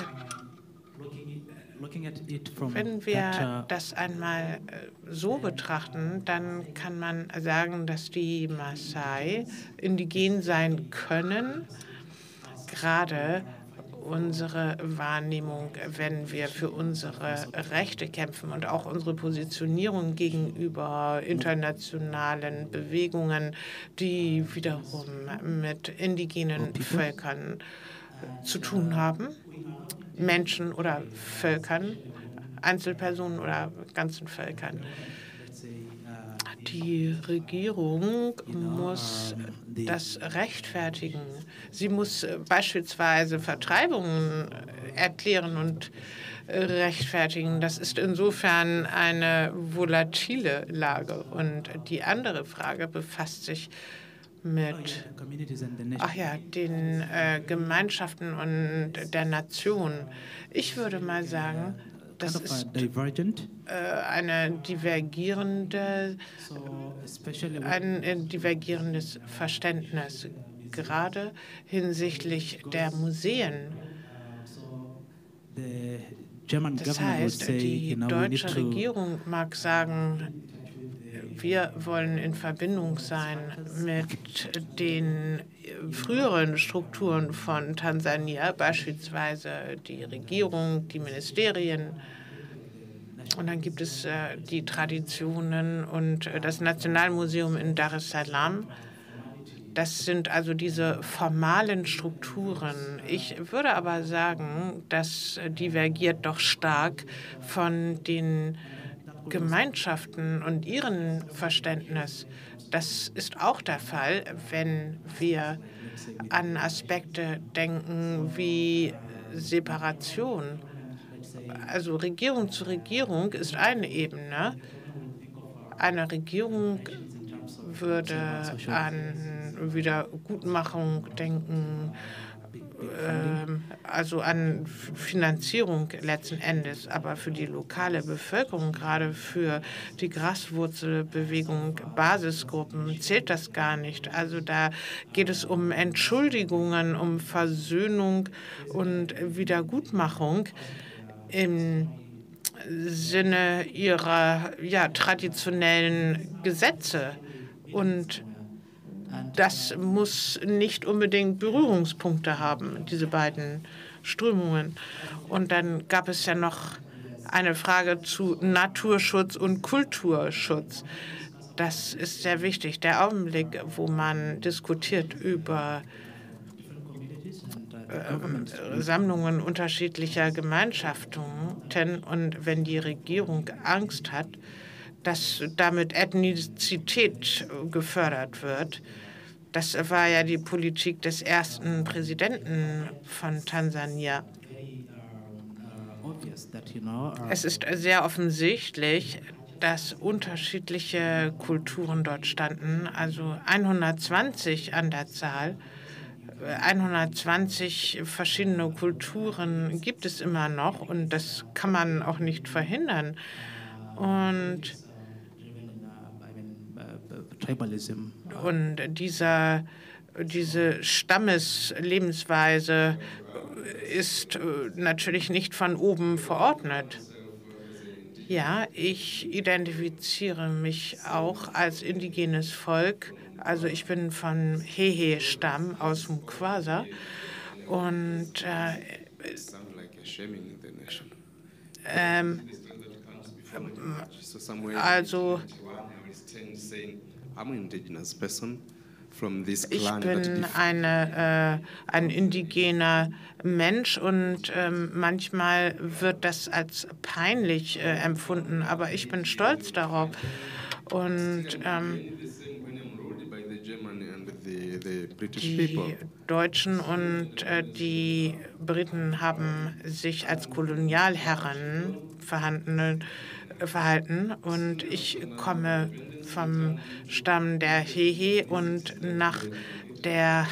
Wenn wir das einmal so betrachten, dann kann man sagen, dass die Maasai indigen sein können, gerade unsere Wahrnehmung, wenn wir für unsere Rechte kämpfen und auch unsere Positionierung gegenüber internationalen Bewegungen, die wiederum mit indigenen Völkern zu tun haben, Menschen oder Völkern, Einzelpersonen oder ganzen Völkern. Die Regierung muss das rechtfertigen. Sie muss beispielsweise Vertreibungen erklären und rechtfertigen. Das ist insofern eine volatile Lage. Und die andere Frage befasst sich mit den Gemeinschaften und der Nation. Ich würde mal sagen, das ist ein divergierendes Verständnis, gerade hinsichtlich der Museen. Das heißt, die deutsche Regierung mag sagen, wir wollen in Verbindung sein mit den früheren Strukturen von Tansania, beispielsweise die Regierung, die Ministerien. Und dann gibt es die Traditionen und das Nationalmuseum in Dar es Salaam. Das sind also diese formalen Strukturen. Ich würde aber sagen, das divergiert doch stark von den Gemeinschaften und ihren Verständnis. Das ist auch der Fall, wenn wir an Aspekte denken wie Separation. Also Regierung zu Regierung ist eine Ebene. Eine Regierung würde an Wiedergutmachung denken, also an Finanzierung letzten Endes, aber für die lokale Bevölkerung, gerade für die Graswurzelbewegung, Basisgruppen, zählt das gar nicht. Also da geht es um Entschuldigungen, um Versöhnung und Wiedergutmachung im Sinne ihrer traditionellen Gesetze. Und das muss nicht unbedingt Berührungspunkte haben, diese beiden Strömungen. Und dann gab es ja noch eine Frage zu Naturschutz und Kulturschutz. Das ist sehr wichtig. Der Augenblick, wo man diskutiert über Sammlungen unterschiedlicher Gemeinschaften und wenn die Regierung Angst hat, dass damit Ethnizität gefördert wird. Das war ja die Politik des ersten Präsidenten von Tansania. Es ist sehr offensichtlich, dass unterschiedliche Kulturen dort standen, also 120 an der Zahl. 120 verschiedene Kulturen gibt es immer noch und das kann man auch nicht verhindern. Und diese Stammeslebensweise ist natürlich nicht von oben verordnet. Ja, ich identifiziere mich auch als indigenes Volk. Also ich bin von Hehe-Stamm aus Mkwasa. Und also ich bin ein indigener Mensch und manchmal wird das als peinlich empfunden, aber ich bin stolz darauf. Und die Deutschen und die Briten haben sich als Kolonialherren verhalten und ich komme vom Stamm der Hehe und nach der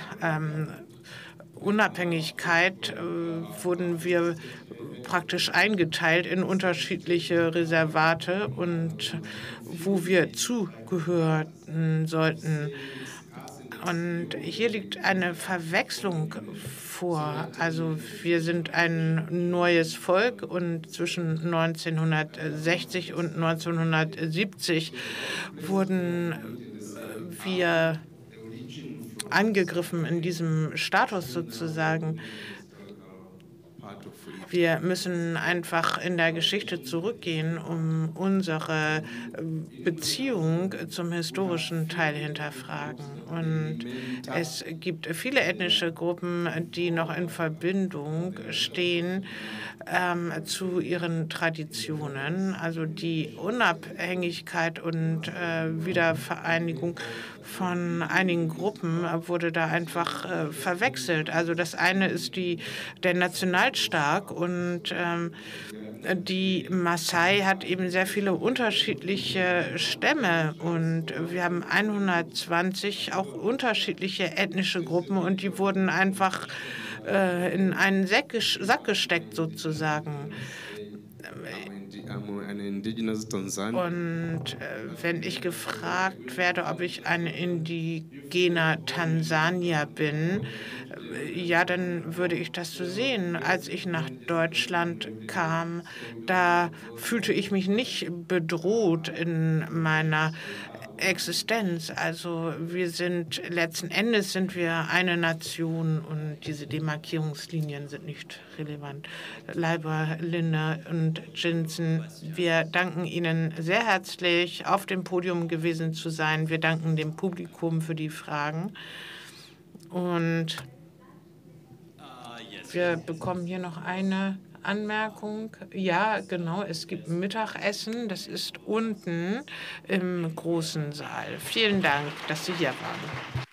Unabhängigkeit wurden wir praktisch eingeteilt in unterschiedliche Reservate und wo wir zugehören sollten. Und hier liegt eine Verwechslung vor. Also wir sind ein neues Volk und zwischen 1960 und 1970 wurden wir angegriffen in diesem Status sozusagen. Wir müssen einfach in der Geschichte zurückgehen, um unsere Beziehung zum historischen Teil hinterfragen. Und es gibt viele ethnische Gruppen, die noch in Verbindung stehen zu ihren Traditionen. Also die Unabhängigkeit und Wiedervereinigung von einigen Gruppen wurde da einfach verwechselt. Also das eine ist der Nationalstaat und die Maasai hat eben sehr viele unterschiedliche Stämme und wir haben 120 auch unterschiedliche ethnische Gruppen und die wurden einfach in einen Sack gesteckt sozusagen. Und wenn ich gefragt werde, ob ich ein indigener Tansanier bin, ja, dann würde ich das so sehen. Als ich nach Deutschland kam, da fühlte ich mich nicht bedroht in meiner Existenz. Also letzten Endes sind wir eine Nation und diese Demarkierungslinien sind nicht relevant. Leiber, Linde und Jensen, wir danken Ihnen sehr herzlich, auf dem Podium gewesen zu sein. Wir danken dem Publikum für die Fragen. Und wir bekommen hier noch eine Anmerkung. Ja, genau, es gibt Mittagessen. Das ist unten im großen Saal. Vielen Dank, dass Sie hier waren.